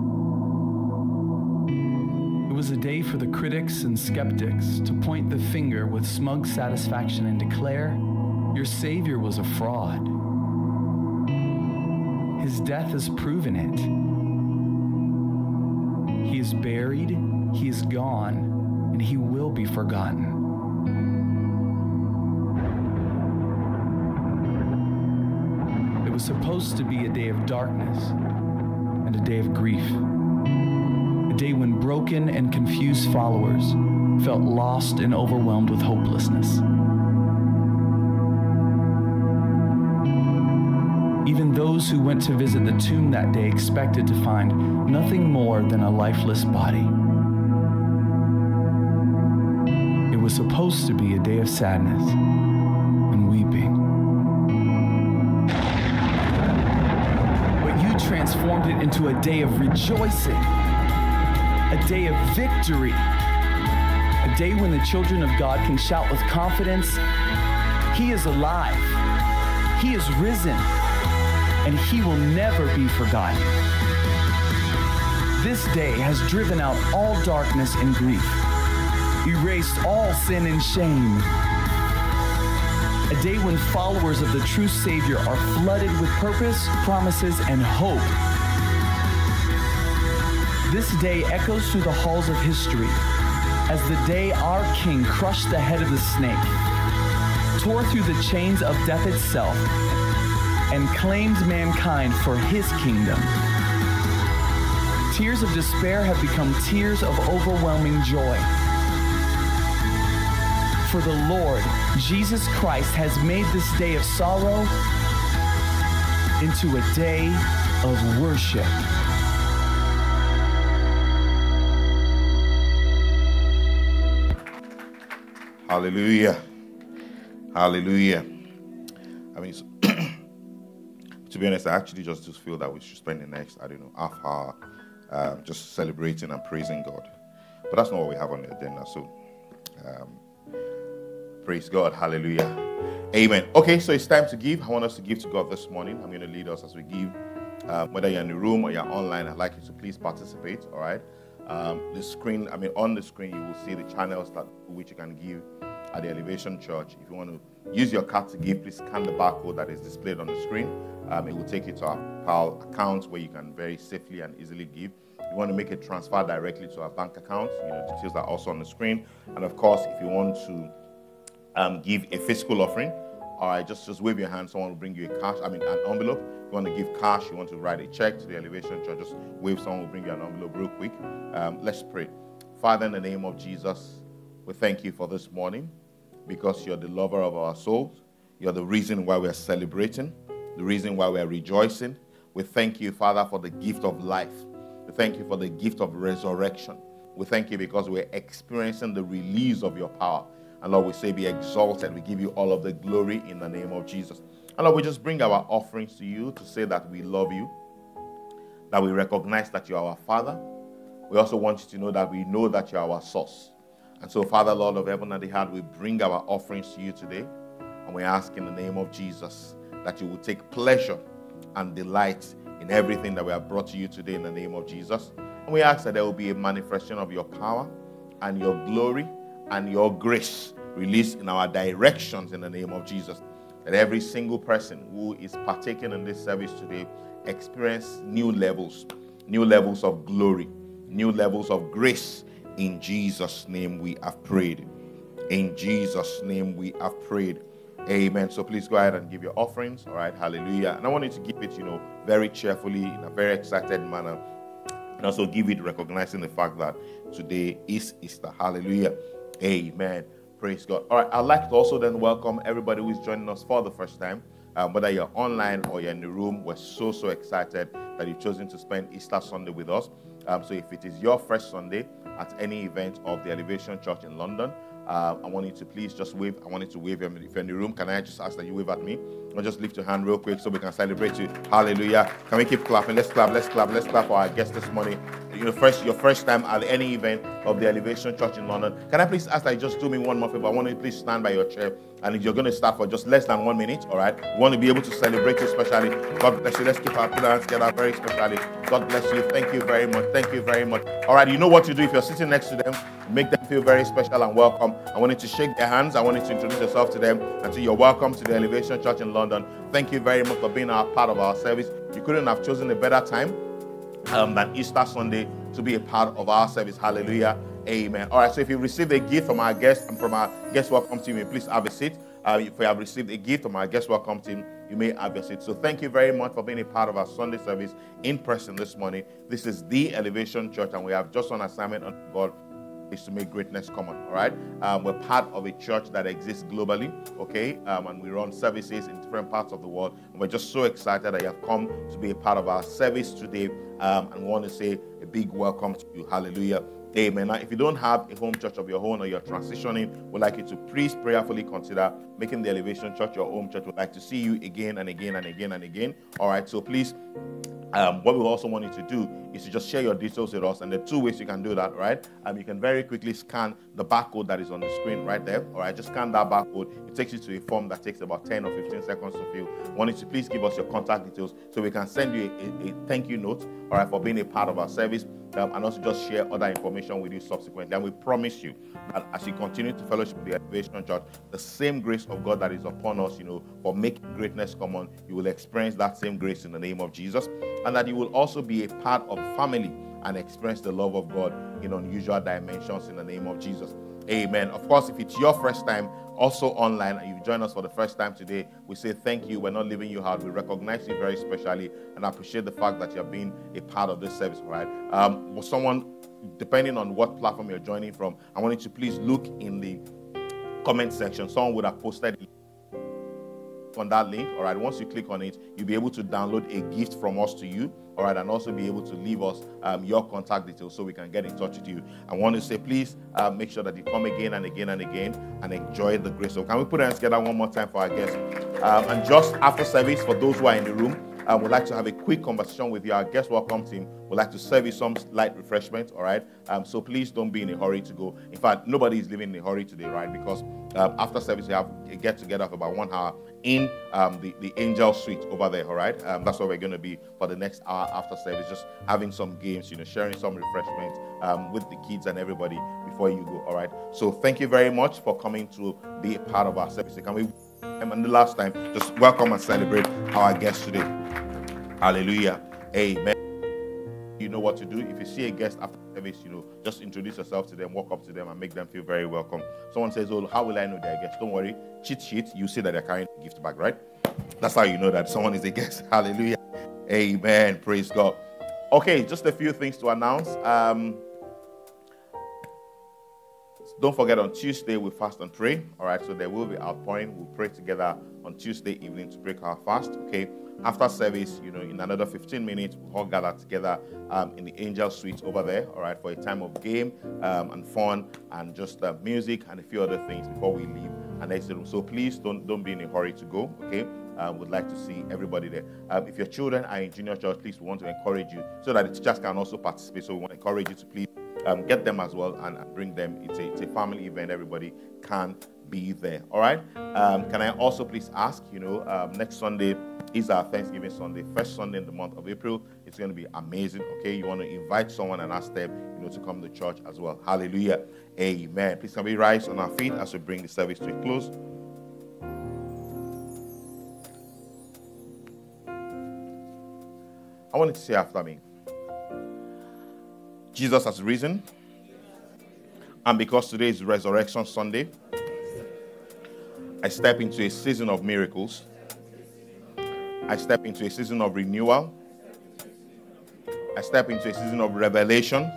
It was a day for the critics and skeptics to point the finger with smug satisfaction and declare, your Savior was a fraud. His death has proven it. He is buried, he is gone, and he will be forgotten. It was supposed to be a day of darkness and a day of grief. A day when broken and confused followers felt lost and overwhelmed with hopelessness. Even those who went to visit the tomb that day expected to find nothing more than a lifeless body. It was supposed to be a day of sadness and weeping. But you transformed it into a day of rejoicing, a day of victory, a day when the children of God can shout with confidence, He is alive, He is risen, and He will never be forgotten. This day has driven out all darkness and grief, erased all sin and shame. A day when followers of the true Savior are flooded with purpose, promises, and hope. This day echoes through the halls of history as the day our King crushed the head of the snake, tore through the chains of death itself, and claimed mankind for His kingdom. Tears of despair have become tears of overwhelming joy. For the Lord, Jesus Christ, has made this day of sorrow into a day of worship. Hallelujah. Hallelujah. I mean, to be honest, I actually just feel that we should spend the next, half hour just celebrating and praising God. But that's not what we have on the agenda. So, praise God. Hallelujah. Amen. Okay, so it's time to give. I want us to give to God this morning. I'm going to lead us as we give. Whether you're in the room or you're online, I'd like you to please participate, all right? The screen, on the screen, you will see the channels which you can give at the Elevation Church. If you want to use your card to give, please scan the barcode that is displayed on the screen. It will take you to our PAL account where you can very safely and easily give. If you want to make a transfer directly to our bank account, details are also on the screen. And of course, if you want to give a physical offering, all right, just wave your hand. Someone will bring you an envelope. If you want to give cash, you want to write a check to the Elevation Church, just wave. Someone will bring you an envelope real quick. Let's pray. Father, in the name of Jesus, we thank you for this morning because you're the lover of our souls. You're the reason why we're celebrating, the reason why we're rejoicing. We thank you, Father, for the gift of life. We thank you for the gift of resurrection. We thank you because we're experiencing the release of your power. And Lord, we say be exalted. We give you all of the glory in the name of Jesus. And Lord, we just bring our offerings to you to say that we love you, that we recognize that you are our Father. We also want you to know that we know that you are our source. And so, Father, Lord of heaven and the earth, we bring our offerings to you today. And we ask in the name of Jesus that you will take pleasure and delight in everything that we have brought to you today in the name of Jesus. And we ask that there will be a manifestation of your power and your glory and your grace released in our directions in the name of Jesus. That every single person who is partaking in this service today experience new levels of glory, new levels of grace. In Jesus' name we have prayed. In Jesus' name we have prayed. Amen. So please go ahead and give your offerings. All right. Hallelujah. And I want you to give it, very cheerfully, in a very excited manner. And also give it recognizing the fact that today is Easter. Hallelujah. Amen. Praise God. All right. I'd like to also then welcome everybody who is joining us for the first time Whether you're online or you're in the room, we're so excited that you've chosen to spend Easter Sunday with us. So if it is your first Sunday at any event of the Elevation Church in London, I want you to please just wave. I want you to wave. If you're in the room, can I just ask that you wave at me? Or just lift your hand real quick so we can celebrate you. Hallelujah. Can we keep clapping? Let's clap for our guest this morning. Your first time at any event of the Elevation Church in London. Can I please ask that you just do me one more favor? I want you to please stand by your chair. And if you're going to start for just less than 1 minute, all right? We want to be able to celebrate you specially. God bless you. Let's keep our hands together very specially. God bless you. Thank you very much. Thank you very much. All right, you know what to do. If you're sitting next to them, make them feel very special and welcome. I want you to shake their hands. I want you to introduce yourself to them and say you're welcome to the Elevation Church in London. Thank you very much for being a part of our service. You couldn't have chosen a better time than Easter Sunday to be a part of our service. Hallelujah. Amen. All right, so if you received a gift from our guest and from our guest welcome team, please have a seat. If you have received a gift from our guest welcome team, you may have your seat. So thank you very much for being a part of our Sunday service in person this morning. This is the Elevation Church, and we have just one assignment on God, is to make greatness common. All right, we're part of a church that exists globally, okay, and we run services in different parts of the world, and we're just so excited that you have come to be a part of our service today, and we want to say a big welcome to you. Hallelujah. Amen. Now, if you don't have a home church of your own or you're transitioning, we'd like you to please prayerfully consider making the Elevation Church your home church. We'd like to see you again and again and again and again. All right, so please, what we also want you to do is to just share your details with us, and there are 2 ways you can do that, right? You can very quickly scan the barcode that is on the screen right there, all right? Just scan that barcode. It takes you to a form that takes about 10 or 15 seconds to fill. I want you to please give us your contact details so we can send you a thank you note, all right, for being a part of our service, and also just share other information with you subsequently. And we promise you that as you continue to fellowship with the Elevation Church, the same grace of God that is upon us, for making greatness common, you will experience that same grace in the name of Jesus, and that you will also be a part of family and experience the love of God in unusual dimensions in the name of Jesus. Amen. Of course, if it's your first time also online and you've joined us for the first time today, we say thank you. We're not leaving you out. We recognize you very specially and appreciate the fact that you're being a part of this service, right? Someone, depending on what platform you're joining from, I want you to please look in the comment section. Someone would have posted on that link. All right, once you click on it, you'll be able to download a gift from us to you, all right, and also be able to leave us your contact details so we can get in touch with you. I want to say, please make sure that you come again and again and again and enjoy the grace. So can we put our hands together one more time for our guests? And just after service, for those who are in the room, we'd like to have a quick conversation with you. Our guest welcome team would like to serve you some light refreshment, all right? So please don't be in a hurry to go. In fact, nobody is living in a hurry today, right? Because after service, we have a get-together of about 1 hour in the Angel Suite over there, all right? That's where we're going to be for the next hour after service, just having some games, sharing some refreshments with the kids and everybody before you go, all right? So thank you very much for coming to be a part of our service. Can we, and the last time, just welcome and celebrate our guests today. Hallelujah. Amen. You know what to do. If you see a guest after service, just introduce yourself to them, walk up to them, and make them feel very welcome. Someone says, oh, how will I know they're a guest? Don't worry. Cheat sheet, you see that they're carrying a gift bag, right? That's how you know that someone is a guest. Hallelujah. Amen. Praise God. Okay, just a few things to announce. Don't forget, on Tuesday, we fast and pray. All right, so there will be outpouring. We'll pray together on Tuesday evening to break our fast, okay? After service, in another 15 minutes, we'll all gather together in the Angel Suite over there, all right, for a time of game and fun and just music and a few other things before we leave and exit the room. So please don't be in a hurry to go, okay? We'd like to see everybody there. If your children are in junior church, please, we want to encourage you so that the teachers can also participate. So we want to encourage you to please get them as well and bring them. It's a family event. Everybody can be there, all right? Can I also please ask, next Sunday is our Thanksgiving Sunday, first Sunday in the month of April. It's going to be amazing, okay? You want to invite someone and ask them, to come to church as well. Hallelujah. Amen. Please can we rise on our feet as we bring the service to a close? I want you to say after me. Jesus has risen. And because today is Resurrection Sunday, I step into a season of miracles. I step into a season of renewal. I step into a season of revelation.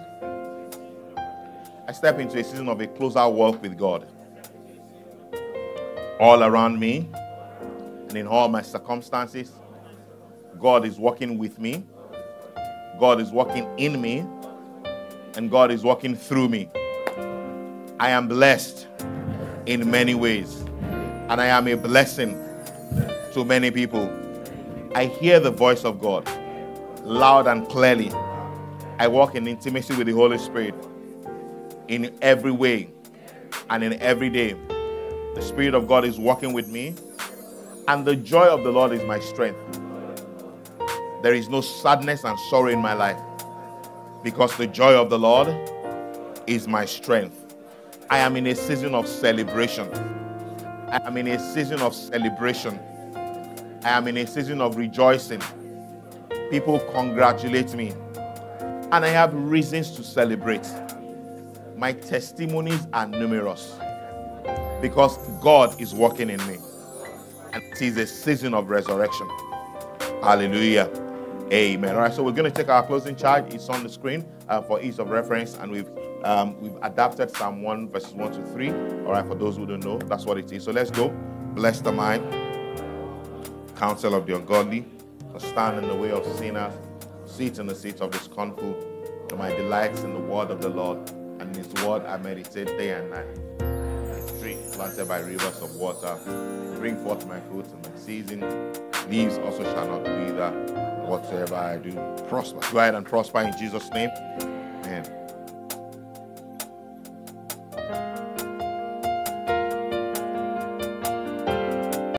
I step into a season of a closer walk with God. All around me, and in all my circumstances, God is working with me, God is working in me, and God is working through me. I am blessed in many ways, and I am a blessing to many people. I hear the voice of God loud and clearly. I walk in intimacy with the Holy Spirit in every way and in every day. The Spirit of God is working with me, and the joy of the Lord is my strength. There is no sadness and sorrow in my life, because the joy of the Lord is my strength. I am in a season of celebration. I am in a season of celebration. I am in a season of rejoicing. People congratulate me, and I have reasons to celebrate. My testimonies are numerous because God is working in me, and it is a season of resurrection. Hallelujah. Amen. All right, so we're going to take our closing charge. It's on the screen for ease of reference, and we've adapted Psalm 1 verses 1 to 3. All right, for those who don't know, that's what it is. So let's go. Bless the mind, counsel of the ungodly, to stand in the way of sinners, sit in the seat of the scornful. To my delights in the word of the Lord, and in his word I meditate day and night. A tree planted by rivers of water, bring forth my fruit in my season. Leaves also shall not wither. Whatsoever I do, prosper. Go ahead and prosper in Jesus' name. Amen.